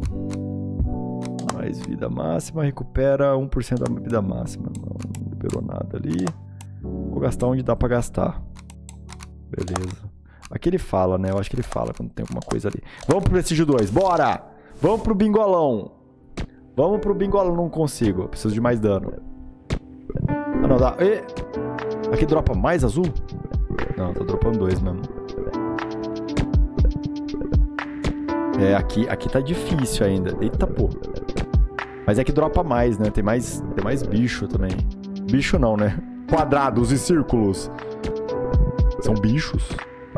Mais vida máxima. Recupera um por cento da vida máxima. Não, não liberou nada ali. Vou gastar onde dá pra gastar. Beleza. Aqui ele fala, né? Eu acho que ele fala quando tem alguma coisa ali. Vamos pro prestígio dois. Bora! Vamos pro bingolão. Vamos pro bingolão. Não consigo. Eu preciso de mais dano. Ah, não dá. E... Aqui dropa mais azul? Não, tá dropando dois mesmo. É, aqui, aqui tá difícil ainda. Eita, pô. Mas é que dropa mais, né? Tem mais, tem mais bicho também. Bicho não, né? Quadrados e círculos. São bichos.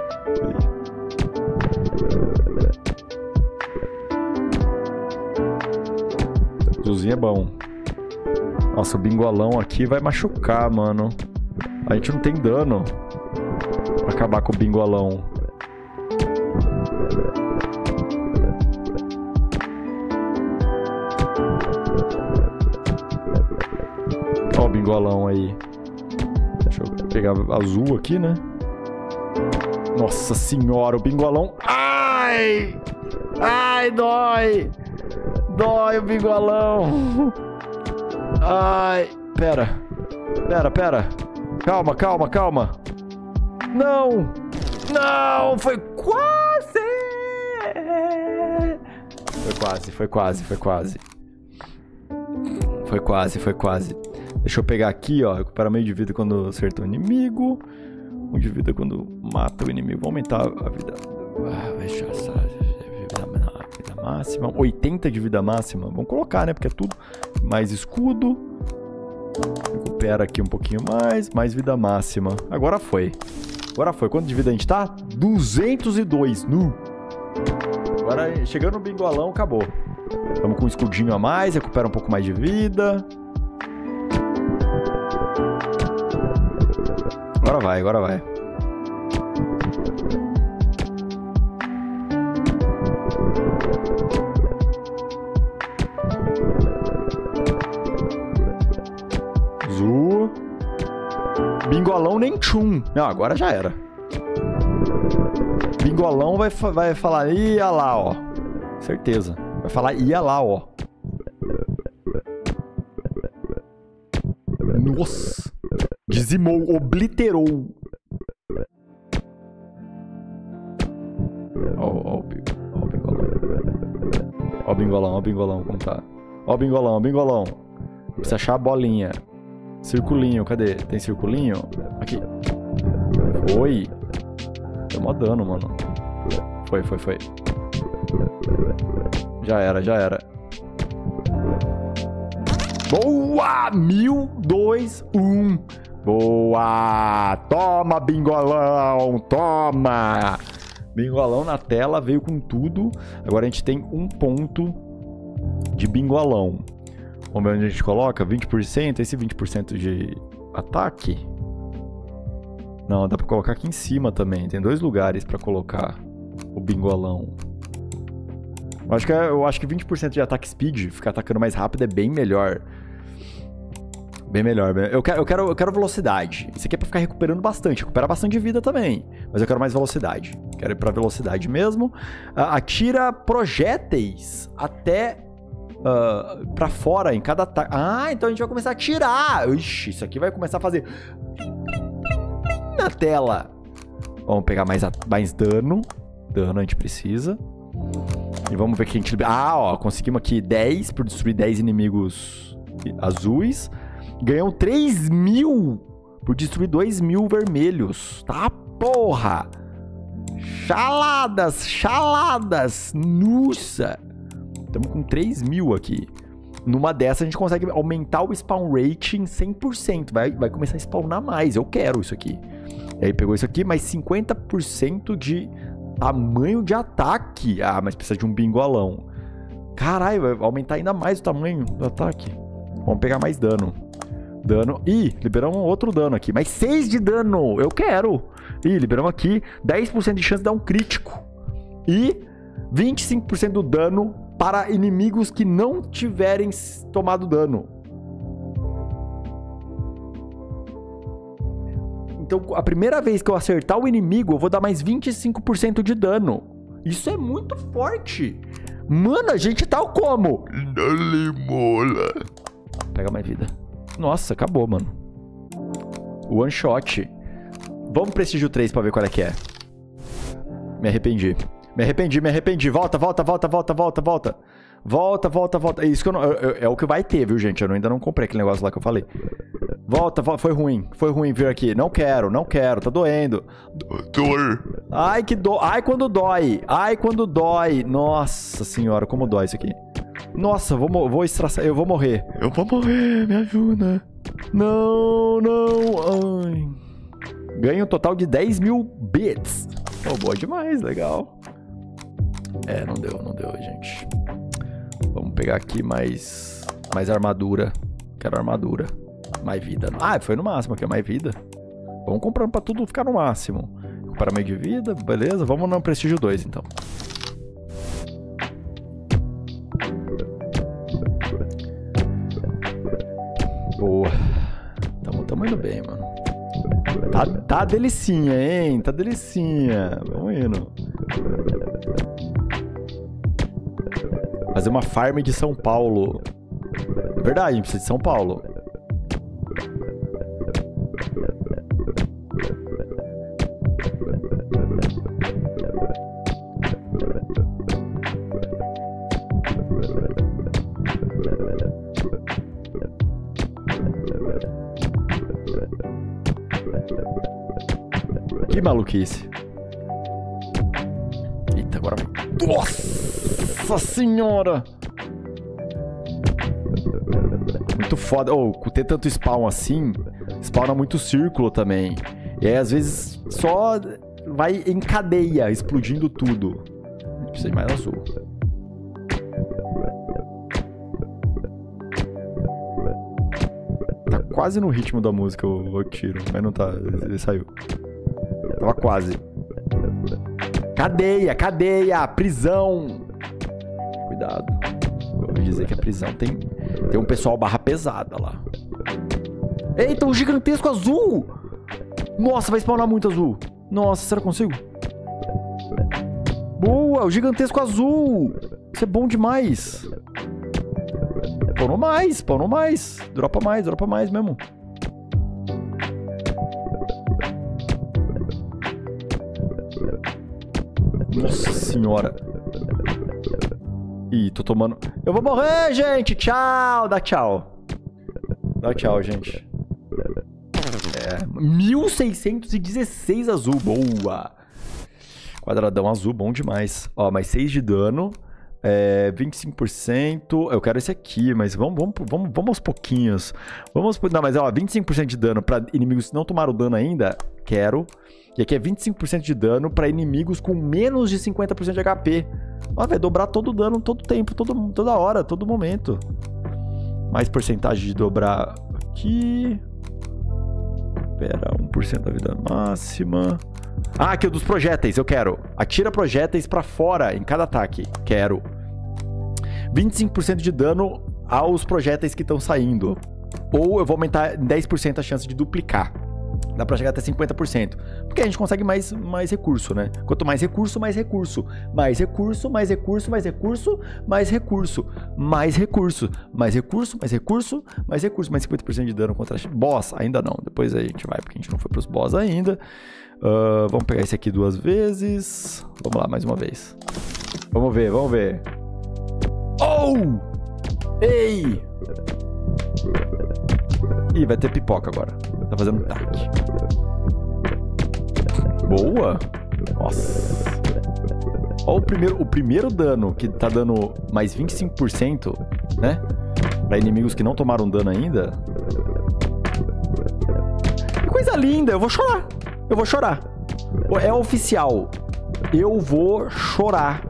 Azulzinho é bom. Nossa, o bingolão aqui vai machucar, mano. A gente não tem dano pra acabar com o bingolão. Ó o bingolão aí. Deixa eu pegar azul aqui, né? Nossa senhora, o bingolão. Ai! Ai, dói! Dói o bingolão! Ai! Pera! Pera, pera! Calma, calma, calma! Não! Não! Foi quase! Foi quase, foi quase, foi quase. Foi quase, foi quase. Deixa eu pegar aqui, ó. Recupera meio de vida quando acerta o inimigo. Um de vida quando mata o inimigo. Vou aumentar a vida. Ah, deixa eu vida, vida máxima. oitenta de vida máxima. Vamos colocar, né? Porque é tudo. Mais escudo. Recupera aqui um pouquinho mais. Mais vida máxima. Agora foi. Agora foi. Quanto de vida a gente tá? duzentos e dois. Nu. Agora, chegando no bingolão, acabou. Estamos com um escudinho a mais. Recupera um pouco mais de vida. Agora vai, agora vai. Zu. Bingolão nem tchum. Não, agora já era. Bingolão vai, vai falar, ia lá, ó. Certeza. Vai falar, ia lá, ó. Nossa. Dizimou, obliterou. Ó, ó, ó o bingolão. Ó o bingolão, ó o bingolão, como tá. Ó o bingolão, ó o bingolão. Precisa achar a bolinha. Circulinho, cadê? Tem circulinho? Aqui. Foi. Deu mó dano, mano. Foi, foi, foi. Já era, já era. Boa! Mil, dois, um. Boa! Toma, bingolão! Toma! Bingolão na tela, veio com tudo. Agora a gente tem um ponto de bingolão. Vamos ver onde a gente coloca? vinte por cento. Esse vinte por cento de ataque. Não, dá pra colocar aqui em cima também. Tem dois lugares pra colocar o bingolão. Eu acho que, é, eu acho que vinte por cento de ataque speed, ficar atacando mais rápido, é bem melhor. Bem melhor. Eu quero, eu quero, eu quero velocidade. Isso aqui é pra ficar recuperando bastante. Recuperar bastante de vida também. Mas eu quero mais velocidade. Quero ir pra velocidade mesmo. Uh, atira projéteis até uh, pra fora em cada ataque. Ah, então a gente vai começar a atirar. Ixi, isso aqui vai começar a fazer plim, plim, plim, plim na tela. Vamos pegar mais, mais dano. Dano a gente precisa. E vamos ver que a gente... Ah, ó, conseguimos aqui dez por destruir dez inimigos azuis. Ganhamos três mil por destruir dois mil vermelhos. Tá, porra! Chaladas, chaladas! Nossa! Estamos com três mil aqui. Numa dessa a gente consegue aumentar o spawn rate em cem por cento. Vai, vai começar a spawnar mais. Eu quero isso aqui. E aí pegou isso aqui, mais cinquenta por cento de... tamanho de ataque. Ah, mas precisa de um bingolão. Caralho, vai aumentar ainda mais o tamanho do ataque. Vamos pegar mais dano. Dano. Ih, liberamos outro dano aqui. Mais seis de dano. Eu quero. Ih, liberamos aqui. dez por cento de chance de dar um crítico. E vinte e cinco por cento do dano para inimigos que não tiverem tomado dano. Então, a primeira vez que eu acertar o inimigo, eu vou dar mais vinte e cinco por cento de dano. Isso é muito forte. Mano, a gente tá como? Dale mola. Pega mais vida. Nossa, acabou, mano. One shot. Vamos prestígio três pra ver qual é que é. Me arrependi. Me arrependi, me arrependi. Volta, volta, volta, volta, volta, volta. Volta, volta, volta. É isso que eu não... Eu, eu, é o que vai ter, viu, gente? Eu ainda não comprei aquele negócio lá que eu falei. Volta, volta. Foi ruim. Foi ruim vir aqui. Não quero, não quero. Tá doendo. Dor. Ai, que dó. Ai, quando dói. Ai, quando dói. Nossa senhora, como dói isso aqui. Nossa, vou, vou estraçar. Eu vou morrer. Eu vou morrer. Me ajuda. Não, não. Ai. Ganho um total de dez mil bits. Oh, boa demais. Legal. É, não deu, não deu, gente. Vamos pegar aqui mais, mais armadura. Quero armadura. Mais vida. Ah, foi no máximo aqui, mais vida. Vamos comprando pra tudo ficar no máximo. Recuperar meio de vida, beleza. Vamos no prestígio dois, então. Boa. Tamo, tamo indo bem, mano. Tá, tá delicinha, hein? Tá delicinha. Vamos indo. Fazer uma farm de São Paulo. Verdade, a gente precisa de São Paulo. Que maluquice. Eita, agora vai. Nossa senhora! muito foda. Ou, oh, ter tanto spawn assim, spawna muito círculo também. E aí, às vezes, só vai em cadeia, explodindo tudo. Precisa de mais azul. Tá quase no ritmo da música o, o tiro, mas não tá, ele saiu. Tava quase. Cadeia, cadeia, prisão. Cuidado. Eu ouvi dizer que a prisão tem, tem um pessoal barra pesada lá. Eita, um gigantesco azul! Nossa, vai spawnar muito azul. Nossa, será que eu consigo? Boa, o gigantesco azul! Isso é bom demais. Spawnou mais, spawnou mais. Dropa mais, dropa mais mesmo. Nossa senhora. Ih, tô tomando... Eu vou morrer, gente! Tchau! Dá tchau. Dá tchau, gente. É... mil seiscentos e dezesseis azul. Boa! Quadradão azul, bom demais. Ó, mais seis de dano. É, vinte e cinco por cento. Eu quero esse aqui, mas vamos, vamos, vamos, vamos aos pouquinhos. Vamos... Não, mas ó, vinte e cinco por cento de dano pra inimigos que não tomaram dano ainda. Quero. E aqui é vinte e cinco por cento de dano pra inimigos com menos de cinquenta por cento de H P. Ó, vai dobrar todo o dano, todo tempo, todo, toda hora, todo momento. Mais porcentagem de dobrar aqui. Pera, um por cento da vida máxima. Ah, aqui o dos projéteis, eu quero. Atira projéteis pra fora em cada ataque. Quero. vinte e cinco por cento de dano aos projéteis que estão saindo. Ou eu vou aumentar em dez por cento a chance de duplicar. Dá pra chegar até cinquenta por cento. Porque a gente consegue mais, mais recurso, né? Quanto mais recurso, mais recurso. Mais recurso, mais recurso, mais recurso, mais recurso. Mais recurso, mais recurso, mais recurso, mais recurso. Mais cinquenta por cento de dano contra boss. Ainda não. Depois a gente vai, porque a gente não foi pros boss ainda. Uh, vamos pegar esse aqui duas vezes. Vamos lá, mais uma vez. Vamos ver, vamos ver. Oh! Ei! Ih, vai ter pipoca agora. Tá fazendo ataque. Boa! Nossa! Ó o primeiro, o primeiro dano, que tá dando mais vinte e cinco por cento, né? Pra inimigos que não tomaram dano ainda. Que coisa linda! Eu vou chorar! Eu vou chorar! É oficial. Eu vou chorar.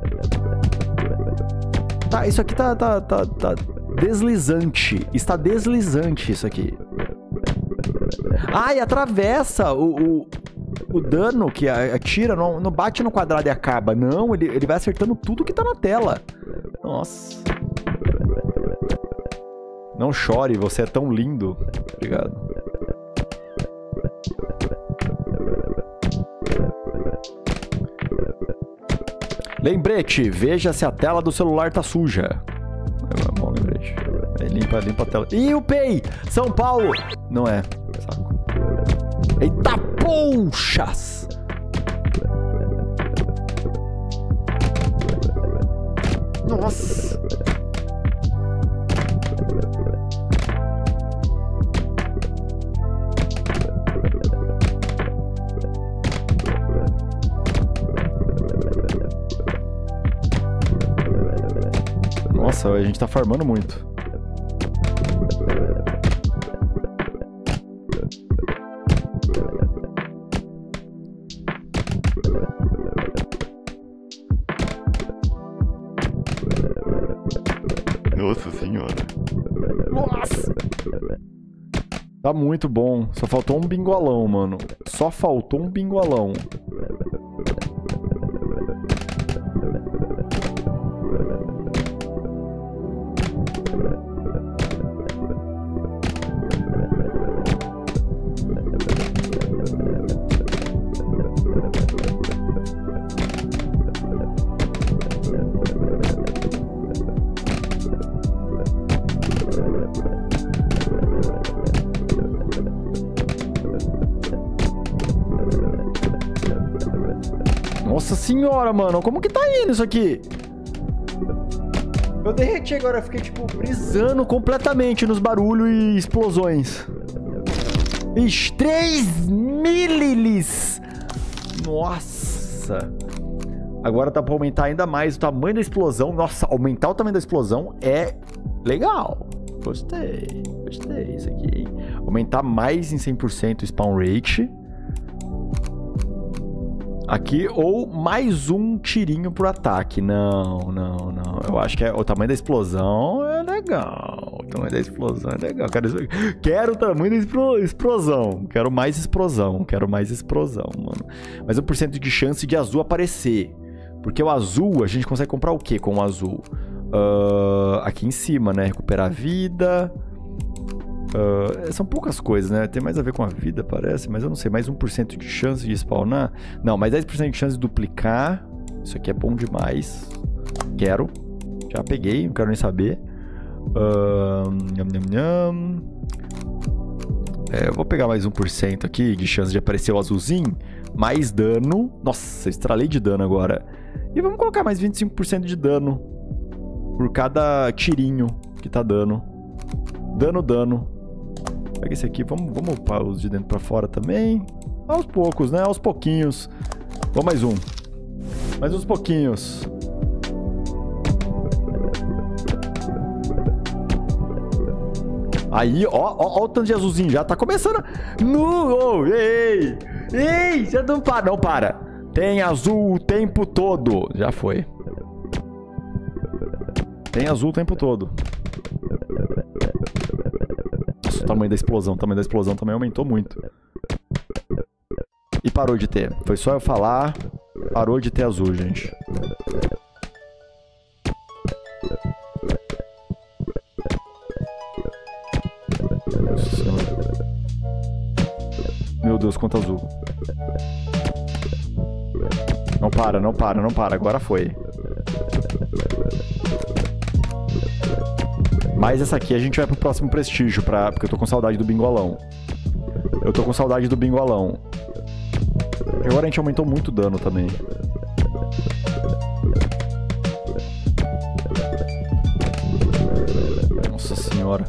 Tá, isso aqui tá, tá, tá, tá deslizante. Está deslizante isso aqui. Ah, e atravessa o, o, o dano que atira, não, não bate no quadrado e acaba. Não, ele, ele vai acertando tudo que tá na tela. Nossa. Não chore, você é tão lindo. Obrigado. Lembrete, veja se a tela do celular tá suja. É bom, lembrete. É, limpa, limpa a tela. Ih, upei! São Paulo! Não é. Saco. Eita, poxas! Nossa! Nossa, a gente tá farmando muito. Nossa senhora. Nossa! Tá muito bom. Só faltou um bingolão, mano. Só faltou um bingolão. Nossa senhora, mano. Como que tá indo isso aqui? Eu derreti agora. Eu fiquei, tipo, brisando completamente nos barulhos e explosões. Ixi, três mililis. Nossa. Agora tá pra aumentar ainda mais o tamanho da explosão. Nossa, aumentar o tamanho da explosão é legal. Gostei. Gostei isso aqui, hein? Aumentar mais em cem por cento o spawn rate. Aqui, ou mais um tirinho pro ataque. Não, não, não. Eu acho que é, o tamanho da explosão é legal. O tamanho da explosão é legal. Quero, quero o tamanho da explo, explosão. Quero mais explosão. Quero mais explosão, mano. Mais um por cento de chance de azul aparecer. Porque o azul, a gente consegue comprar o que com o azul? Uh, aqui em cima, né? Recuperar a vida. Uh, são poucas coisas, né? Tem mais a ver com a vida, parece. Mas eu não sei. Mais um por cento de chance de spawnar. Não, mais dez por cento de chance de duplicar. Isso aqui é bom demais. Quero. Já peguei, não quero nem saber. Uh, nham, nham, nham. É, eu vou pegar mais um por cento aqui de chance de aparecer o azulzinho. Mais dano. Nossa, eu estralei de dano agora. E vamos colocar mais vinte e cinco por cento de dano por cada tirinho que tá dando. Dano, dano. Pega esse aqui. Vamos, vamos upar os de dentro pra fora também. Aos poucos, né? Aos pouquinhos. Vamos mais um. Mais uns pouquinhos. Aí, ó, ó, ó o tanto de azulzinho. Já tá começando. No, oh, ei, ei, você não para, não para. Tem azul o tempo todo. Já foi. Tem azul o tempo todo. Nossa, o tamanho da explosão. O tamanho da explosão também aumentou muito. E parou de ter. Foi só eu falar. Parou de ter azul, gente. Meu Deus, quanto azul. Não para, não para, não para. Agora foi. Mas essa aqui a gente vai pro próximo prestígio, pra... porque eu tô com saudade do bingolão. Eu tô com saudade do bingolão. Agora a gente aumentou muito o dano também. Nossa senhora.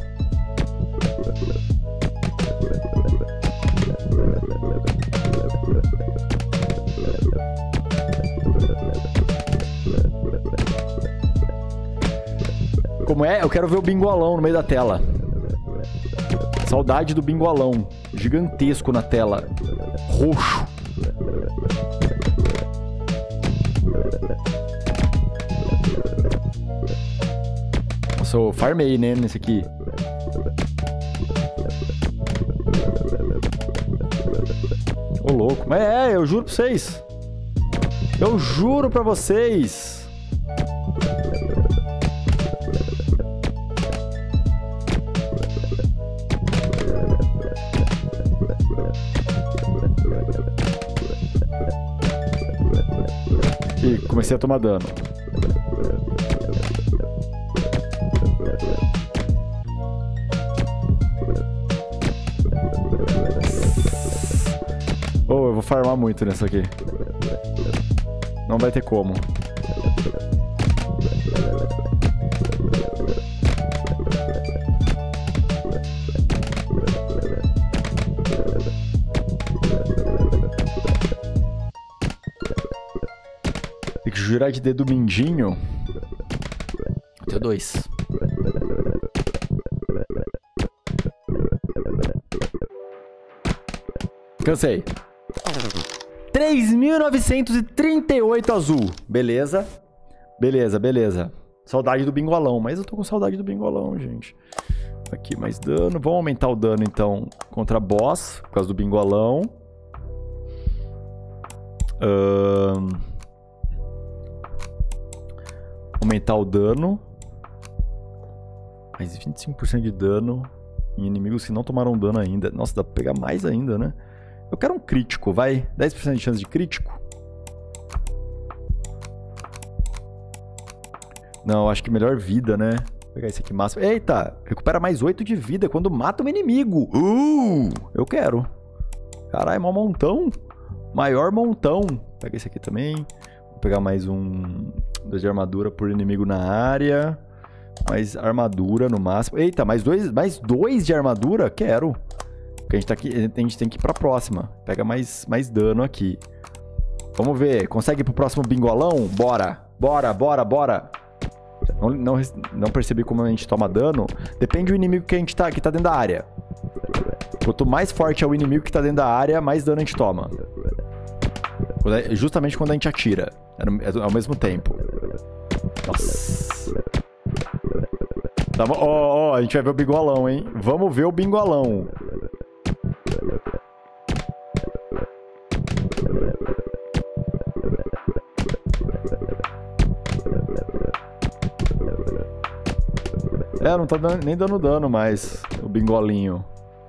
Como é? Eu quero ver o bingolão no meio da tela. Saudade do bingolão. Gigantesco na tela. Roxo. Nossa, eu farmei, né, nesse aqui. Ô, louco. Mas é, eu juro pra vocês. Eu juro pra vocês. E comecei a tomar dano. Oh, eu vou farmar muito nessa aqui. Não vai ter como. Tem que jurar de dedo mindinho. Tenho dois. Cansei. três mil novecentos e trinta e oito azul. Beleza. Beleza, beleza. Saudade do bingolão. Mas eu tô com saudade do bingolão, gente. Aqui, mais dano. Vamos aumentar o dano, então, contra boss. Por causa do bingolão. Um... Aumentar o dano. Mais vinte e cinco por cento de dano em inimigos que não tomaram dano ainda. Nossa, dá pra pegar mais ainda, né? Eu quero um crítico, vai. dez por cento de chance de crítico. Não, acho que melhor vida, né? Vou pegar esse aqui máximo. Eita! Recupera mais oito de vida quando mata um inimigo. Uh! Eu quero. Caralho, maior montão. Maior montão. Pega esse aqui também. Vou pegar mais um... dois de armadura por inimigo na área. Mais armadura no máximo. Eita, mais dois, mais dois de armadura? Quero. Porque a gente, tá aqui, a gente tem que ir pra próxima. Pega mais, mais dano aqui. Vamos ver. Consegue ir pro próximo bingolão? Bora. Bora, bora, bora. Não, não, não percebi como a gente toma dano. Depende do inimigo que a gente tá, que tá dentro da área. Quanto mais forte é o inimigo que tá dentro da área, mais dano a gente toma. Justamente quando a gente atira. É ao mesmo tempo. Nossa. Tá, ó, ó, a gente vai ver o bingolão, hein? Vamos ver o bingolão. É, não tá dando, nem dando dano mais, o bingolinho.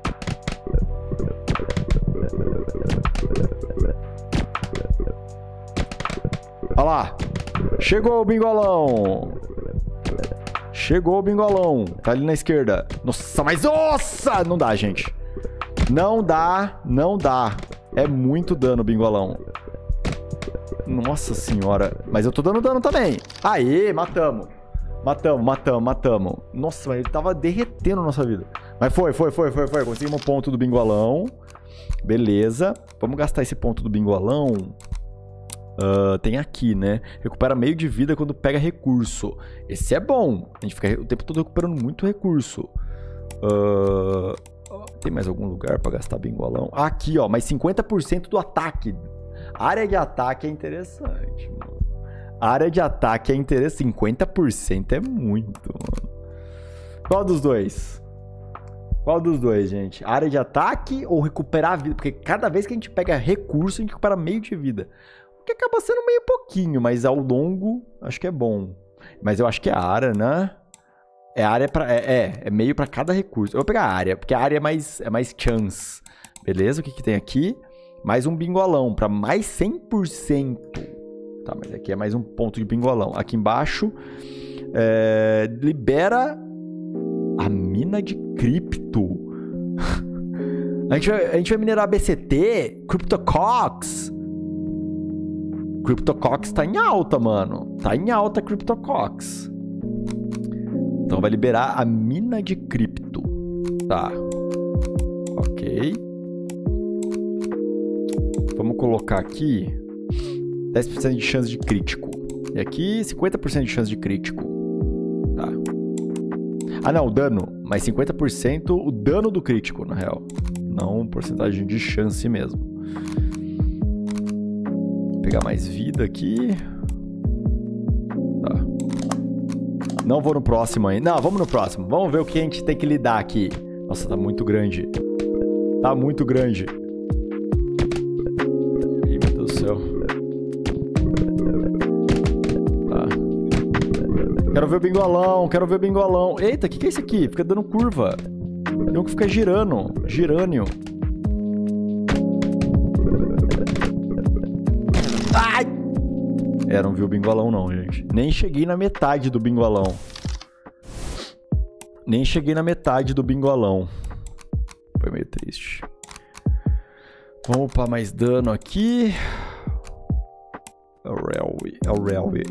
Olha lá. Chegou o bingolão. Chegou o bingolão. Tá ali na esquerda. Nossa, mas... Nossa! Não dá, gente. Não dá, não dá. É muito dano o bingolão. Nossa senhora. Mas eu tô dando dano também. Aê, matamos. Matamos, matamos, matamos. Nossa, mas ele tava derretendo a nossa vida. Mas foi, foi, foi, foi, foi. Conseguimos um ponto do bingolão. Beleza. Vamos gastar esse ponto do bingolão. Uh, tem aqui, né? Recupera meio de vida quando pega recurso. Esse é bom. A gente fica o tempo todo recuperando muito recurso. Uh, tem mais algum lugar pra gastar bingolão? Aqui, ó. Mais cinquenta por cento do ataque. A área de ataque é interessante, mano. A área de ataque é interessante. cinquenta por cento é muito, mano. Qual dos dois? Qual dos dois, gente? Área de ataque ou recuperar a vida? Porque cada vez que a gente pega recurso, a gente recupera meio de vida. O que acaba sendo meio pouquinho, mas ao longo, acho que é bom. Mas eu acho que é a área, né? É área pra... É, é, é meio pra cada recurso. Eu vou pegar a área, porque a área é mais, é mais chance. Beleza? O que que tem aqui? Mais um bingolão, pra mais cem por cento. Tá, mas aqui é mais um ponto de bingolão. Aqui embaixo, é, libera a mina de cripto. a, gente vai, a gente vai minerar B C T, CryptoCox. CryptoCox tá em alta, mano. Tá em alta CryptoCox. Então vai liberar a mina de cripto. Tá. Ok. Vamos colocar aqui dez por cento de chance de crítico. E aqui cinquenta por cento de chance de crítico. Tá. Ah, não, dano. Mais cinquenta por cento o dano do crítico, na real. Não porcentagem de chance mesmo. Vou pegar mais vida aqui. Tá. Não vou no próximo ainda. Não, vamos no próximo. Vamos ver o que a gente tem que lidar aqui. Nossa, tá muito grande. Tá muito grande. Ih, meu Deus do céu. Quero ver o bingolão, quero ver o bingolão. Eita, o que, que é isso aqui? Fica dando curva. Tem um que fica girando. Girânio. Ai! É, não vi o bingolão não, gente. Nem cheguei na metade do bingolão. Nem cheguei na metade do bingolão. Foi meio triste. Vamos upar mais dano aqui. É o Railway. É o Railway.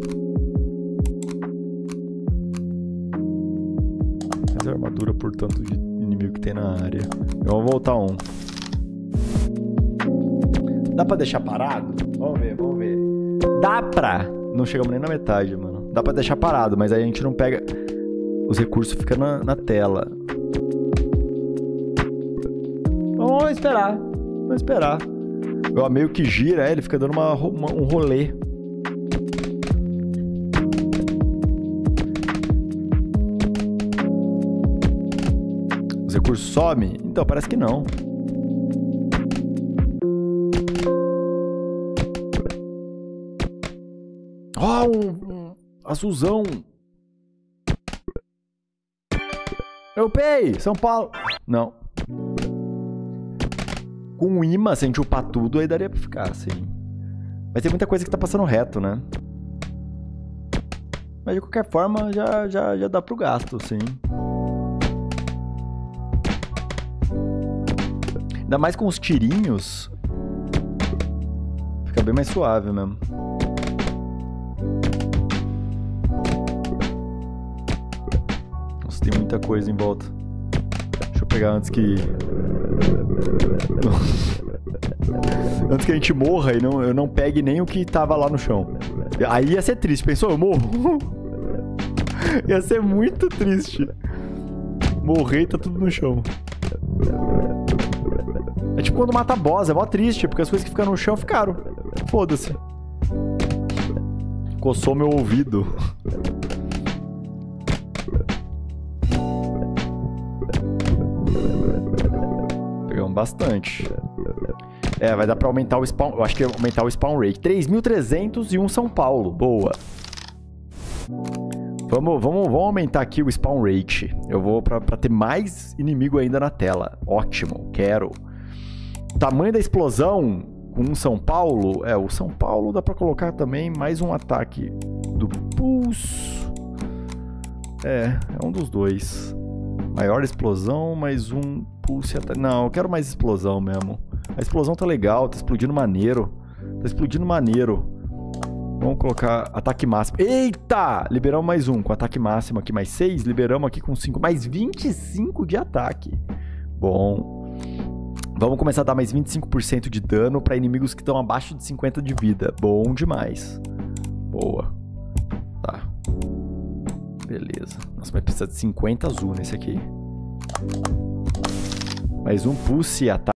A armadura por tanto de inimigo que tem na área. Eu vou voltar um. Dá pra deixar parado? Vamos ver, vamos ver. Dá pra... Não chegamos nem na metade, mano. Dá pra deixar parado, mas aí a gente não pega... Os recursos ficam na, na tela. Vamos esperar. Vamos esperar. O meio que gira, é, ele fica dando uma, uma, um rolê. Os recursos somem? Então, parece que não. Ó, oh, um, um azulzão. Eu upei! São Paulo. Não. Com o imã, se a gente upar tudo, aí daria pra ficar, assim. Mas tem muita coisa que tá passando reto, né? Mas de qualquer forma, já, já, já dá pro gasto, sim. Ainda mais com os tirinhos. Fica bem mais suave mesmo. Nossa, tem muita coisa em volta. Deixa eu pegar antes que... antes que a gente morra e não, eu não pegue nem o que tava lá no chão. Aí ia ser triste. Pensou? Eu morro? Ia ser muito triste. Morrer e tá tudo no chão. É tipo quando mata boss, é mó triste, porque as coisas que ficam no chão ficaram. Foda-se. Coçou meu ouvido. Pegamos bastante. É, vai dar pra aumentar o spawn... Eu acho que é aumentar o spawn rate. três mil e trezentos e um São Paulo. Boa. Vamos, vamos, vamos aumentar aqui o spawn rate. Eu vou pra, pra ter mais inimigo ainda na tela. Ótimo, quero. Tamanho da explosão com um São Paulo. É, o São Paulo dá pra colocar também mais um ataque do pulso. É, é um dos dois. Maior explosão, mais um pulse ataque. Não, eu quero mais explosão mesmo. A explosão tá legal, tá explodindo maneiro. Tá explodindo maneiro. Vamos colocar ataque máximo. Eita! Liberamos mais um com ataque máximo aqui, mais seis. Liberamos aqui com cinco. Mais vinte e cinco de ataque. Bom. Vamos começar a dar mais vinte e cinco por cento de dano para inimigos que estão abaixo de cinquenta de vida. Bom demais. Boa. Tá. Beleza. Nossa, mas precisa de cinquenta azul nesse aqui. Mais um pulse ataque.